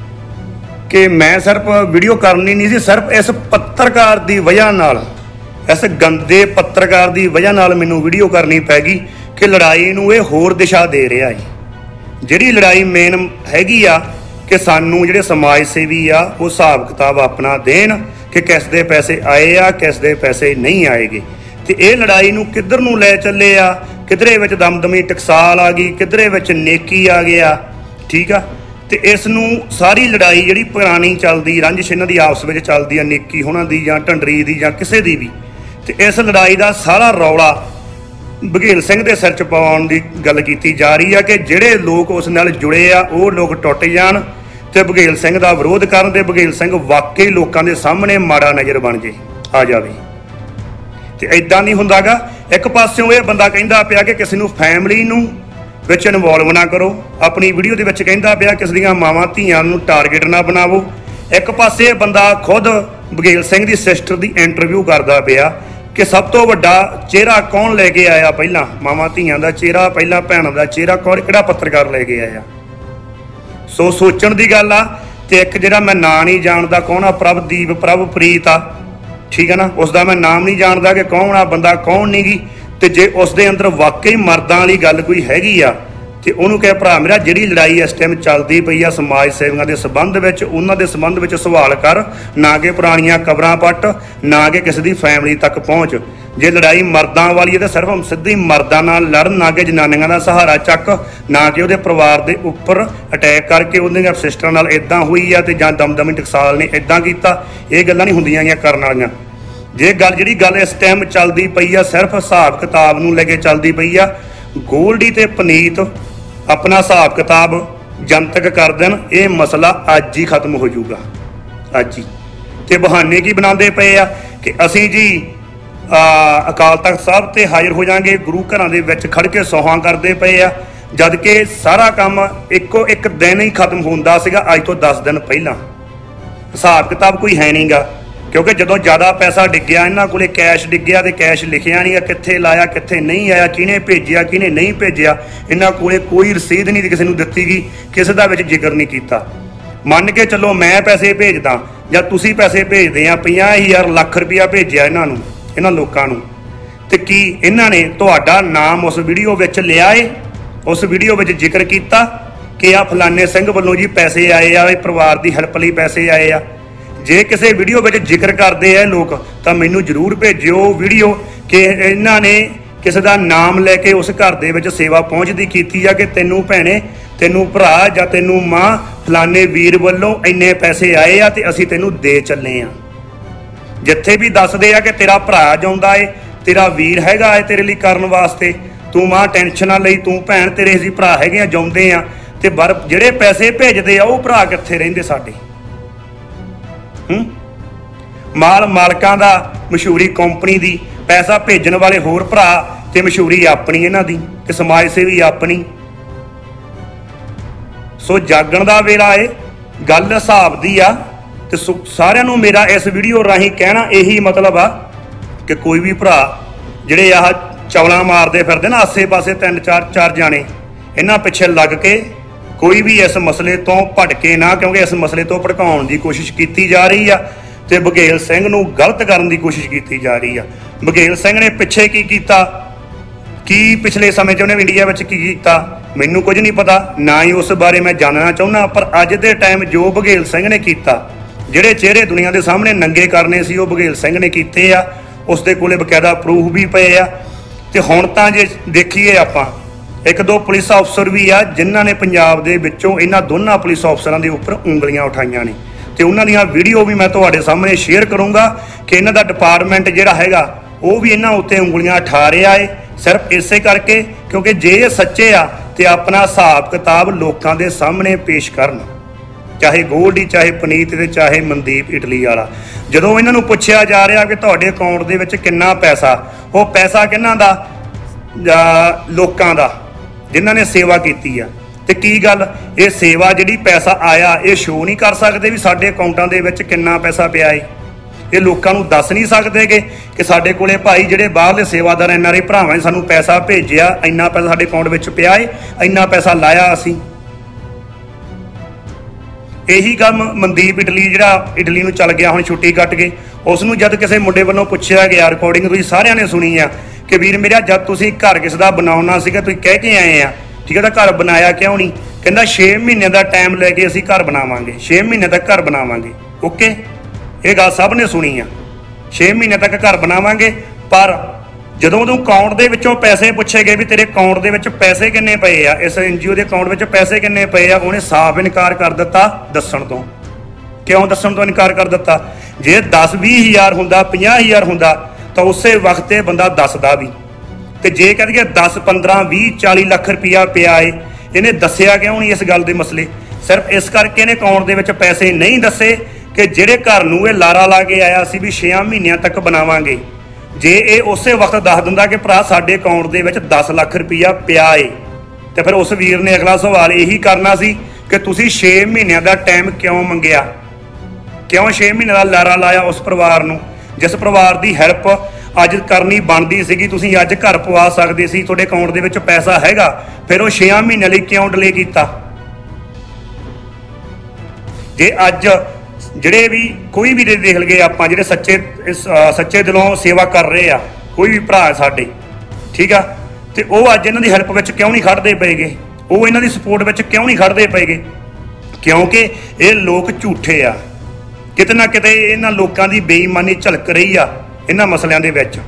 ਕਿ ਮੈਂ ਸਿਰਫ ਵੀਡੀਓ ਕਰਨੀ ਨਹੀਂ ਸੀ, ਸਿਰਫ ਇਸ ਪੱਤਰਕਾਰ ਦੀ ਵਜ੍ਹਾ ਨਾਲ, ਇਸ ਗੰਦੇ ਪੱਤਰਕਾਰ ਦੀ ਵਜ੍ਹਾ ਨਾਲ ਮੈਨੂੰ ਵੀਡੀਓ ਕਰਨੀ ਪੈ ਗਈ ਕਿ ਲੜਾਈ ਨੂੰ ਇਹ ਹੋਰ ਦਿਸ਼ਾ ਦੇ ਰਿਹਾ ਹੈ। ਜਿਹੜੀ ਲੜਾਈ ਮੇਨ ਹੈਗੀ ਆ ਕਿ ਸਾਨੂੰ ਜਿਹੜੇ ਸਮਾਜ ਸੇਵੀ ਆ ਉਹ ਹਿਸਾਬ ਕਿਤਾਬ ਆਪਣਾ ਦੇਣ ਕਿ ਕਿਸ ਦੇ ਪੈਸੇ ਆਏ ਆ, ਕਿਸ ਦੇ ਪੈਸੇ ਨਹੀਂ ਆਏਗੇ। ਤੇ ਇਹ ਲੜਾਈ ਨੂੰ ਕਿੱਧਰ ਨੂੰ ਲੈ ਚੱਲੇ ਆ, ਕਿਧਰੇ ਵਿੱਚ ਦਮਦਮੀ ਟਕਸਾਲ ਆ ਗਈ, ਕਿਧਰੇ ਵਿੱਚ ਨੇਕੀ ਆ ਗਿਆ, ਠੀਕ ਆ। ਤੇ ਇਸ ਨੂੰ ਸਾਰੀ ਲੜਾਈ ਜਿਹੜੀ ਪੁਰਾਣੀ ਚੱਲਦੀ, ਰੰਜਿਸ਼ ਇਹਨਾਂ ਦੀ ਆਪਸ ਵਿੱਚ ਚੱਲਦੀ ਆ, ਨੇਕੀ ਹੋਣਾ ਦੀ ਜਾਂ ਢੰਡਰੀ ਦੀ ਜਾਂ ਕਿਸੇ ਦੀ ਵੀ, ਤੇ ਇਸ ਲੜਾਈ ਦਾ ਸਾਰਾ ਰੌਲਾ ਬਘੇਲ ਸਿੰਘ ਦੇ ਸਿਰ 'ਚ ਪਾਉਣ ਦੀ ਗੱਲ ਕੀਤੀ ਜਾ ਰਹੀ ਆ ਕਿ ਜਿਹੜੇ ਲੋਕ ਉਸ ਨਾਲ ਜੁੜੇ ਆ ਉਹ ਲੋਕ ਟੁੱਟ ਜਾਣ ਤੇ ਬਘੇਲ ਸਿੰਘ ਦਾ ਵਿਰੋਧ ਕਰਨ ਤੇ ਬਘੇਲ ਸਿੰਘ ਵਾਕਈ ਲੋਕਾਂ ਦੇ ਸਾਹਮਣੇ ਮਾੜਾ ਨਜ਼ਰ ਬਣ ਜੇ ਆ ਜਾਵੇ। ਤੇ ਇਦਾਂ ਨਹੀਂ ਹੁੰਦਾਗਾ। ਇੱਕ ਪਾਸਿਓਂ ਇਹ ਬੰਦਾ ਕਹਿੰਦਾ ਪਿਆ ਕਿ ਕਿਸੇ ਨੂੰ ਫੈਮਿਲੀ ਨੂੰ ਵਿੱਚ ਇਨਵੋਲਵ ਨਾ ਕਰੋ, ਆਪਣੀ ਵੀਡੀਓ ਦੇ ਵਿੱਚ ਕਹਿੰਦਾ ਪਿਆ ਕਿਸੇ ਦੀਆਂ ਮਾਵਾਂ ਧੀਆਂ ਨੂੰ ਟਾਰਗੇਟ ਨਾ ਬਣਾਵੋ। ਇੱਕ ਪਾਸੇ ਇਹ ਬੰਦਾ ਖੁਦ ਬਘੇਲ ਸਿੰਘ ਦੀ ਸਿਸਟਰ ਦੀ ਇੰਟਰਵਿਊ ਕਰਦਾ ਪਿਆ ਕਿ ਸਭ ਤੋਂ ਵੱਡਾ ਚਿਹਰਾ ਕੌਣ ਲੈ ਕੇ ਆਇਆ, ਪਹਿਲਾਂ ਮਾਵਾਂ ਧੀਆਂ ਦਾ ਚਿਹਰਾ, ਪਹਿਲਾਂ ਭੈਣਾਂ ਦਾ ਚਿਹਰਾ ਕੌਣ, ਕਿਹੜਾ ਪੱਤਰਕਾਰ ਲੈ ਕੇ ਆਇਆ। ਸੋ ਸੋਚਣ ਦੀ ਗੱਲ ਆ। ਤੇ ਇੱਕ ਜਿਹੜਾ ਮੈਂ ਨਾਂ ਨਹੀਂ ਜਾਣਦਾ ਕੌਣ ਆ, ਪ੍ਰਭਪ੍ਰੀਤ ਆ, ਠੀਕ ਹੈ ਨਾ, ਉਸ ਦਾ ਮੈਂ ਨਾਮ ਨਹੀਂ ਜਾਣਦਾ ਕਿ ਕੌਣ ਆ ਬੰਦਾ, ਕੌਣ ਨਹੀਂ ਗੀ। ਤੇ ਜੇ ਉਸ ਦੇ ਅੰਦਰ ਵਾਕਈ ਮਰਦਾਂ ਵਾਲੀ ਗੱਲ ਕੋਈ ਹੈਗੀ ਆ ਤੇ ਉਹਨੂੰ ਕਹੇ ਭਰਾ ਮੇਰਾ ਜਿਹੜੀ ਲੜਾਈ ਇਸ ਟਾਈਮ ਚੱਲਦੀ ਪਈ ਆ ਸਮਾਜ ਸੇਵੀਆਂ ਦੇ ਸੰਬੰਧ ਵਿੱਚ, ਉਹਨਾਂ ਦੇ ਸੰਬੰਧ ਵਿੱਚ ਸਵਾਲ ਕਰ, ਨਾ ਕਿ ਪੁਰਾਣੀਆਂ ਕਬਰਾਂ ਪੱਟ, ਨਾ ਕਿ ਕਿਸੇ ਦੀ ਫੈਮਿਲੀ ਤੱਕ ਪਹੁੰਚ। ਜੇ ਲੜਾਈ ਮਰਦਾਂ ਵਾਲੀ ਹੈ ਤਾਂ ਸਿਰਫ ਸਿੱਧੀ ਮਰਦਾਂ ਨਾਲ ਲੜਨ, ਨਾ ਕਿ ਜਨਾਨੀਆਂ ਦਾ ਸਹਾਰਾ ਚੱਕ, ਨਾ ਕਿ ਉਹਦੇ ਪਰਿਵਾਰ ਦੇ ਉੱਪਰ ਅਟੈਕ ਕਰਕੇ ਉਹਦੀਆਂ ਸਿਸਟਰਾਂ ਨਾਲ ਇਦਾਂ ਹੋਈ ਆ ਤੇ ਜਾਂ ਦਮਦਮੀ ਟਕਸਾਲ ਨੇ ਇਦਾਂ ਕੀਤਾ। ਇਹ ਗੱਲਾਂ ਨਹੀਂ ਹੁੰਦੀਆਂ ਗੀਆਂ ਕਰਨ ਵਾਲੀਆਂ। ਜੇ ਜਿਹੜੀ ਗੱਲ ਇਸ ਟਾਈਮ ਚੱਲਦੀ ਪਈ ਆ ਸਿਰਫ ਹਿਸਾਬ ਕਿਤਾਬ ਨੂੰ ਲੈ ਕੇ ਚੱਲਦੀ ਪਈ ਆ, ਗੋਲਡੀ ਤੇ ਪਨੀਤ ਆਪਣਾ ਹਿਸਾਬ ਕਿਤਾਬ ਜਨਤਕ ਕਰ ਦੇਣ, ਇਹ ਮਸਲਾ ਅੱਜ ਹੀ ਖਤਮ ਹੋ ਜਾਊਗਾ, ਅੱਜ ਹੀ। ਤੇ ਬਹਾਨੇ ਕੀ ਬਣਾਉਂਦੇ ਪਏ ਆ ਕਿ ਅਸੀਂ ਜੀ ਅਕਾਲ ਤਖਤ ਸਾਹਿਬ ਤੇ ਹਾਜ਼ਰ ਹੋ ਜਾਾਂਗੇ, ਗੁਰੂ ਘਰਾਂ ਦੇ ਵਿੱਚ ਖੜ ਕੇ ਸੌਹਾਂ ਕਰਦੇ ਪਏ ਆ, ਜਦ ਕਿ ਸਾਰਾ ਕੰਮ ਇੱਕੋ ਇੱਕ ਦਿਨ ਹੀ ਖਤਮ ਹੁੰਦਾ ਸੀਗਾ ਅੱਜ ਤੋਂ 10 ਦਿਨ ਪਹਿਲਾਂ। ਹਿਸਾਬ ਕਿਤਾਬ ਕੋਈ ਹੈ ਨਹੀਂਗਾ, ਕਿਉਂਕਿ ਜਦੋਂ ਜ਼ਿਆਦਾ ਪੈਸਾ ਡਿੱਗਿਆ, ਇਹਨਾਂ ਕੋਲੇ ਕੈਸ਼ ਡਿੱਗਿਆ ਤੇ ਕੈਸ਼ ਲਿਖਿਆ ਨਹੀਂ ਆ, ਕਿੱਥੇ ਲਾਇਆ ਕਿੱਥੇ ਨਹੀਂ ਆਇਆ, ਕਿਹਨੇ ਭੇਜਿਆ ਕਿਹਨੇ ਨਹੀਂ ਭੇਜਿਆ, ਇਹਨਾਂ ਕੋਲੇ ਕੋਈ ਰਸੀਦ ਨਹੀਂ ਕਿਸੇ ਨੂੰ ਦਿੱਤੀ ਗਈ, ਕਿਸੇ ਦਾ ਵਿੱਚ ਜ਼ਿਕਰ ਨਹੀਂ ਕੀਤਾ। ਮੰਨ ਕੇ ਚੱਲੋ ਮੈਂ ਪੈਸੇ ਭੇਜਦਾ ਜਾਂ ਤੁਸੀਂ ਪੈਸੇ ਭੇਜਦੇ ਆ, 50,000 ਲੱਖ ਰੁਪਇਆ ਭੇਜਿਆ ਇਹਨਾਂ ਲੋਕਾਂ ਨੂੰ, ਤੇ ਕੀ ਇਹਨਾਂ ਨੇ ਤੁਹਾਡਾ ਨਾਮ ਉਸ ਵੀਡੀਓ ਵਿੱਚ ਲਿਆ ਏ, ਉਸ ਵੀਡੀਓ ਵਿੱਚ ਜ਼ਿਕਰ ਕੀਤਾ ਕਿ ਆ ਫਲਾਣੇ ਸਿੰਘ ਵੱਲੋਂ ਜੀ ਪੈਸੇ ਆਏ ਆ, ਇਹ ਪਰਿਵਾਰ ਦੀ ਹੈਲਪ ਲਈ ਪੈਸੇ ਆਏ ਆ? ਜੇ ਕਿਸੇ ਵੀਡੀਓ ਵਿੱਚ ਜ਼ਿਕਰ ਕਰਦੇ ਆ ਲੋਕ ਤਾਂ ਮੈਨੂੰ ਜ਼ਰੂਰ ਭੇਜਿਓ ਵੀਡੀਓ ਕਿ ਇਹਨਾਂ ਨੇ ਕਿਸੇ ਦਾ ਨਾਮ ਲੈ ਕੇ ਉਸ ਘਰ ਦੇ ਵਿੱਚ ਸੇਵਾ ਪਹੁੰਚਦੀ ਕੀਤੀ ਆ ਕਿ ਤੈਨੂੰ ਭੈਣੇ, ਤੈਨੂੰ ਭਰਾ ਜਾਂ ਤੈਨੂੰ ਮਾਂ ਫਲਾਣੇ ਵੀਰ ਵੱਲੋਂ ਇੰਨੇ ਪੈਸੇ ਆਏ ਆ ਤੇ ਅਸੀਂ ਤੈਨੂੰ ਦੇ ਚੱਲੇ ਆ। ਜਿੱਥੇ ਵੀ ਦੱਸਦੇ ਆ ਕਿ ਤੇਰਾ ਭਰਾ ਜਾਉਂਦਾ ਏ, ਤੇਰਾ ਵੀਰ ਹੈਗਾ ਏ ਤੇਰੇ ਲਈ ਕਰਨ ਵਾਸਤੇ, ਤੂੰ ਮਾਂ ਟੈਨਸ਼ਨ ਨਾ ਲਈ, ਤੂੰ ਭੈਣ, ਤੇਰੇ ਅਸੀਂ ਭਰਾ ਹੈਗੇ ਆ, ਜਾਉਂਦੇ ਆ। ਤੇ ਜਿਹੜੇ ਪੈਸੇ ਭੇਜਦੇ ਆ ਉਹ ਭਰਾ ਕਿੱਥੇ ਰਹਿੰਦੇ ਸਾਡੇ? ਮਾਲ ਮਾਲਕਾਂ ਦਾ, ਮਸ਼ਹੂਰੀ ਕੰਪਨੀ ਦੀ, ਪੈਸਾ ਭੇਜਣ ਵਾਲੇ ਹੋਰ ਭਰਾ ਤੇ ਮਸ਼ਹੂਰੀ ਆਪਣੀ ਇਹਨਾਂ ਦੀ ਤੇ ਸਮਾਜ ਸੇਵੀ ਆਪਣੀ। ਸੋ ਜਾਗਣ ਦਾ ਵੇਲਾ ਏ, ਗੱਲ ਹਿਸਾਬ ਦੀ ਆ। ਤੇ ਸਾਰਿਆਂ ਨੂੰ ਮੇਰਾ ਇਸ ਵੀਡੀਓ ਰਾਹੀਂ ਕਹਿਣਾ ਇਹੀ ਮਤਲਬ ਆ ਕਿ ਕੋਈ ਵੀ ਭਰਾ ਜਿਹੜੇ ਆਹ ਚਵਲਾਂ ਮਾਰਦੇ ਫਿਰਦੇ ਨਾ ਆਸੇ ਪਾਸੇ 3-4 ਜਾਣੇ, ਇਹਨਾਂ ਪਿੱਛੇ ਲੱਗ ਕੇ ਕੋਈ ਵੀ ਇਸ ਮਸਲੇ ਤੋਂ ਭਟਕੇ ਨਾ, ਕਿਉਂਕਿ ਇਸ ਮਸਲੇ ਤੋਂ ਭੜਕਾਉਣ ਦੀ ਕੋਸ਼ਿਸ਼ ਕੀਤੀ ਜਾ ਰਹੀ ਆ ਤੇ ਬਘੇਲ ਸਿੰਘ ਨੂੰ ਗਲਤ ਕਰਨ ਦੀ ਕੋਸ਼ਿਸ਼ ਕੀਤੀ ਜਾ ਰਹੀ ਆ। ਬਘੇਲ ਸਿੰਘ ਨੇ ਪਿੱਛੇ ਕੀ ਕੀਤਾ, ਕੀ ਪਿਛਲੇ ਸਮੇਂ 'ਚ ਉਹਨੇ ਇੰਡੀਆ ਵਿੱਚ ਕੀ ਕੀਤਾ, ਮੈਨੂੰ ਕੁਝ ਨਹੀਂ ਪਤਾ, ਨਾ ਹੀ ਉਸ ਬਾਰੇ ਮੈਂ ਜਾਣਨਾ ਚਾਹੁੰਦਾ। ਪਰ ਅੱਜ ਦੇ ਟਾਈਮ ਜੋ ਬਘੇਲ ਸਿੰਘ ਨੇ ਕੀਤਾ, ਜਿਹੜੇ ਚਿਹਰੇ ਦੁਨੀਆ ਦੇ ਸਾਹਮਣੇ ਨੰਗੇ ਕਰਨੇ ਸੀ, ਉਹ ਬਘੇਲ ਸਿੰਘ ਨੇ ਕੀਤੇ ਆ। ਉਸ ਦੇ ਕੋਲੇ ਬਕਾਇਦਾ ਪ੍ਰੂਫ ਵੀ ਪਏ ਆ। ਤੇ ਹੁਣ ਤਾਂ ਜੇ ਦੇਖੀਏ ਆਪਾਂ, 1-2 ਪੁਲਿਸ ਅਫਸਰ ਵੀ ਆ ਜਿਨ੍ਹਾਂ ਨੇ ਪੰਜਾਬ ਦੇ ਵਿੱਚੋਂ ਇਹਨਾਂ ਦੋਨਾਂ ਪੁਲਿਸ ਅਫਸਰਾਂ ਦੇ ਉੱਪਰ ਉਂਗਲੀਆਂ ਉਠਾਈਆਂ ਨੇ ਤੇ ਉਹਨਾਂ ਦੀਆਂ ਵੀਡੀਓ ਵੀ ਮੈਂ ਤੁਹਾਡੇ ਸਾਹਮਣੇ ਸ਼ੇਅਰ ਕਰੂੰਗਾ ਕਿ ਇਹਨਾਂ ਦਾ ਡਿਪਾਰਟਮੈਂਟ ਜਿਹੜਾ ਹੈਗਾ ਉਹ ਵੀ ਇਹਨਾਂ ਉੱਤੇ ਉਂਗਲੀਆਂ ਉਠਾ ਰਿਹਾ ਏ, ਸਿਰਫ ਇਸੇ ਕਰਕੇ ਕਿਉਂਕਿ ਜੇ ਇਹ ਸੱਚੇ ਆ ਤੇ ਆਪਣਾ ਹਿਸਾਬ ਕਿਤਾਬ ਲੋਕਾਂ ਦੇ ਸਾਹਮਣੇ ਪੇਸ਼ ਕਰਨ। ਚਾਹੇ ਗੋਲਡੀ, ਚਾਹੇ ਪਨੀਤ ਤੇ ਚਾਹੇ ਮਨਦੀਪ ਇਟਲੀ ਵਾਲਾ, ਜਦੋਂ ਇਹਨਾਂ ਨੂੰ ਪੁੱਛਿਆ ਜਾ ਰਿਹਾ ਕਿ ਤੁਹਾਡੇ ਅਕਾਊਂਟ ਦੇ ਵਿੱਚ ਕਿੰਨਾ ਪੈਸਾ, ਉਹ ਪੈਸਾ ਕਿਹਨਾਂ ਦਾ, ਲੋਕਾਂ ਦਾ ਜਿਨ੍ਹਾਂ ਨੇ ਸੇਵਾ ਕੀਤੀ ਆ। ਤੇ ਕੀ ਗੱਲ, ਇਹ ਸੇਵਾ ਜਿਹੜੀ ਪੈਸਾ ਆਇਆ ਇਹ ਸ਼ੋਅ ਨਹੀਂ ਕਰ ਸਕਦੇ ਵੀ ਸਾਡੇ ਅਕਾਊਂਟਾਂ ਦੇ ਵਿੱਚ ਕਿੰਨਾ ਪੈਸਾ ਪਿਆ ਏ? ਇਹ ਲੋਕਾਂ ਨੂੰ ਦੱਸ ਨਹੀਂ ਸਕਦੇਗੇ ਕਿ ਸਾਡੇ ਕੋਲੇ ਭਾਈ ਜਿਹੜੇ ਬਾਹਰਲੇ ਸੇਵਾਦਾਰ NRI ਭਰਾਵਾਂ ਨੇ ਸਾਨੂੰ ਪੈਸਾ ਭੇਜਿਆ, ਇੰਨਾ ਪੈਸਾ ਸਾਡੇ ਅਕਾਊਂਟ ਵਿੱਚ ਪਿਆ ਏ, ਇੰਨਾ ਪੈਸਾ ਲਾਇਆ ਅਸੀਂ। ਇਹੀ ਕੰਮ ਮਨਦੀਪ ਇਟਲੀ, ਜਿਹੜਾ ਇਟਲੀ ਨੂੰ ਚੱਲ ਗਿਆ ਹੁਣ ਛੁੱਟੀ ਕੱਟ ਕੇ, ਉਸ ਨੂੰ ਜਦ ਕਿਸੇ ਮੁੰਡੇ ਵੱਲੋਂ ਪੁੱਛਿਆ ਗਿਆ, ਰਿਕਾਰਡਿੰਗ ਤੁਸੀਂ ਸਾਰਿਆਂ ਨੇ ਸੁਣੀ ਆ ਕਿ ਵੀਰ ਮੇਰਾ ਜਦ ਤੁਸੀਂ ਘਰ ਕਿਸ ਦਾ ਬਣਾਉਣਾ ਸੀਗਾ ਤੁਸੀਂ ਕਹਿ ਕੇ ਆਏ ਆ, ਠੀਕ ਹੈ, ਤਾਂ ਘਰ ਬਣਾਇਆ ਕਿਉਂ ਨਹੀਂ? ਕਹਿੰਦਾ 6 ਮਹੀਨੇ ਦਾ ਟਾਈਮ ਲੈ ਕੇ ਅਸੀਂ ਘਰ ਬਣਾਵਾਂਗੇ, 6 ਮਹੀਨੇ ਤੱਕ ਘਰ ਬਣਾਵਾਂਗੇ। ਓਕੇ, ਇਹ ਗੱਲ ਸਭ ਨੇ ਸੁਣੀ ਆ, 6 ਮਹੀਨੇ ਤੱਕ ਘਰ ਬਣਾਵਾਂਗੇ। ਪਰ ਜਦੋਂ ਤੂੰ ਅਕਾਊਂਟ ਦੇ ਵਿੱਚੋਂ ਪੈਸੇ ਪੁੱਛੇ ਗਏ ਵੀ ਤੇਰੇ ਅਕਾਊਂਟ ਦੇ ਵਿੱਚ ਪੈਸੇ ਕਿੰਨੇ ਪਏ ਆ, ਇਸ NGO ਦੇ ਅਕਾਊਂਟ ਵਿੱਚ ਪੈਸੇ ਕਿੰਨੇ ਪਏ ਆ, ਉਹਨੇ ਸਾਫ਼ ਇਨਕਾਰ ਕਰ ਦਿੱਤਾ ਦੱਸਣ ਤੋਂ। ਕਿਉਂ ਦੱਸਣ ਤੋਂ ਇਨਕਾਰ ਕਰ ਦਿੱਤਾ? ਜੇ 10-20 ਹਜ਼ਾਰ ਹੁੰਦਾ, 50 ਹਜ਼ਾਰ ਹੁੰਦਾ ਤਾਂ ਉਸੇ ਵਕਤ ਇਹ ਬੰਦਾ ਦੱਸਦਾ ਵੀ। ਤੇ ਜੇ ਕਹਿ ਦਈਏ 10, 15, 20, 40 ਲੱਖ ਰੁਪਇਆ ਪਿਆ ਏ, ਇਹਨੇ ਦੱਸਿਆ ਕਿਉਂ ਨਹੀਂ ਇਸ ਗੱਲ ਦੇ ਮਸਲੇ? ਸਿਰਫ ਇਸ ਕਰਕੇ ਇਹਨੇ ਅਕਾਊਂਟ ਦੇ ਵਿੱਚ ਪੈਸੇ ਨਹੀਂ ਦੱਸੇ ਕਿ ਜਿਹੜੇ ਘਰ ਨੂੰ ਇਹ ਲਾਰਾ ਲਾ ਕੇ ਆਇਆ ਸੀ ਵੀ 6 ਮਹੀਨਿਆਂ ਤੱਕ ਬਣਾਵਾਂਗੇ, ਜੇ ਇਹ ਉਸੇ ਵਕਤ ਦੱਸ ਦਿੰਦਾ ਕਿ ਭਰਾ ਸਾਡੇ ਅਕਾਊਂਟ ਦੇ ਵਿੱਚ 10 ਲੱਖ ਰੁਪਇਆ ਪਿਆ ਏ, ਤੇ ਫਿਰ ਉਸ ਵੀਰ ਨੇ ਅਗਲਾ ਸਵਾਲ ਇਹੀ ਕਰਨਾ ਸੀ ਕਿ ਤੁਸੀਂ 6 ਮਹੀਨਿਆਂ ਦਾ ਟਾਈਮ ਕਿਉਂ ਮੰਗਿਆ, ਕਿਉਂ 6 ਮਹੀਨਿਆਂ ਦਾ ਲਾਰਾ ਲਾਇਆ ਉਸ ਪਰਿਵਾਰ ਨੂੰ? ਜਿਸ ਪਰਿਵਾਰ ਦੀ ਹੈਲਪ ਅੱਜ ਕਰਨੀ ਬਣਦੀ ਸੀਗੀ, ਤੁਸੀਂ ਅੱਜ ਘਰ ਪਵਾ ਸਕਦੇ ਸੀ, ਤੁਹਾਡੇ ਅਕਾਊਂਟ ਦੇ ਵਿੱਚ ਪੈਸਾ ਹੈਗਾ, ਫਿਰ ਉਹ 6 ਮਹੀਨਿਆਂ ਲਈ ਕਿਉਂ ਡਿਲੇ ਕੀਤਾ? ਜੇ ਅੱਜ ਜਿਹੜੇ ਵੀ ਕੋਈ ਵੀ ਦੇਖ ਲਈਏ ਆਪਾਂ, ਜਿਹੜੇ ਸੱਚੇ ਦਿਲੋਂ ਸੇਵਾ ਕਰ ਰਹੇ ਆ, ਕੋਈ ਵੀ ਭਰਾ ਸਾਡੇ, ਠੀਕ ਆ, ਤੇ ਉਹ ਅੱਜ ਇਹਨਾਂ ਦੀ ਹੈਲਪ ਵਿੱਚ ਕਿਉਂ ਨਹੀਂ ਖੜਦੇ ਪਏਗੇ? ਉਹ ਇਹਨਾਂ ਦੀ ਸਪੋਰਟ ਵਿੱਚ ਕਿਉਂ ਨਹੀਂ ਖੜਦੇ ਪਏਗੇ? ਕਿਉਂਕਿ ਇਹ ਲੋਕ ਝੂਠੇ ਆ। ਕਿਤੇ ਨਾ ਕਿਤੇ ਇਹਨਾਂ ਲੋਕਾਂ ਦੀ ਬੇਈਮਾਨੀ ਝਲਕ ਰਹੀ ਆ ਇਹਨਾਂ ਮਸਲਿਆਂ ਦੇ ਵਿੱਚ।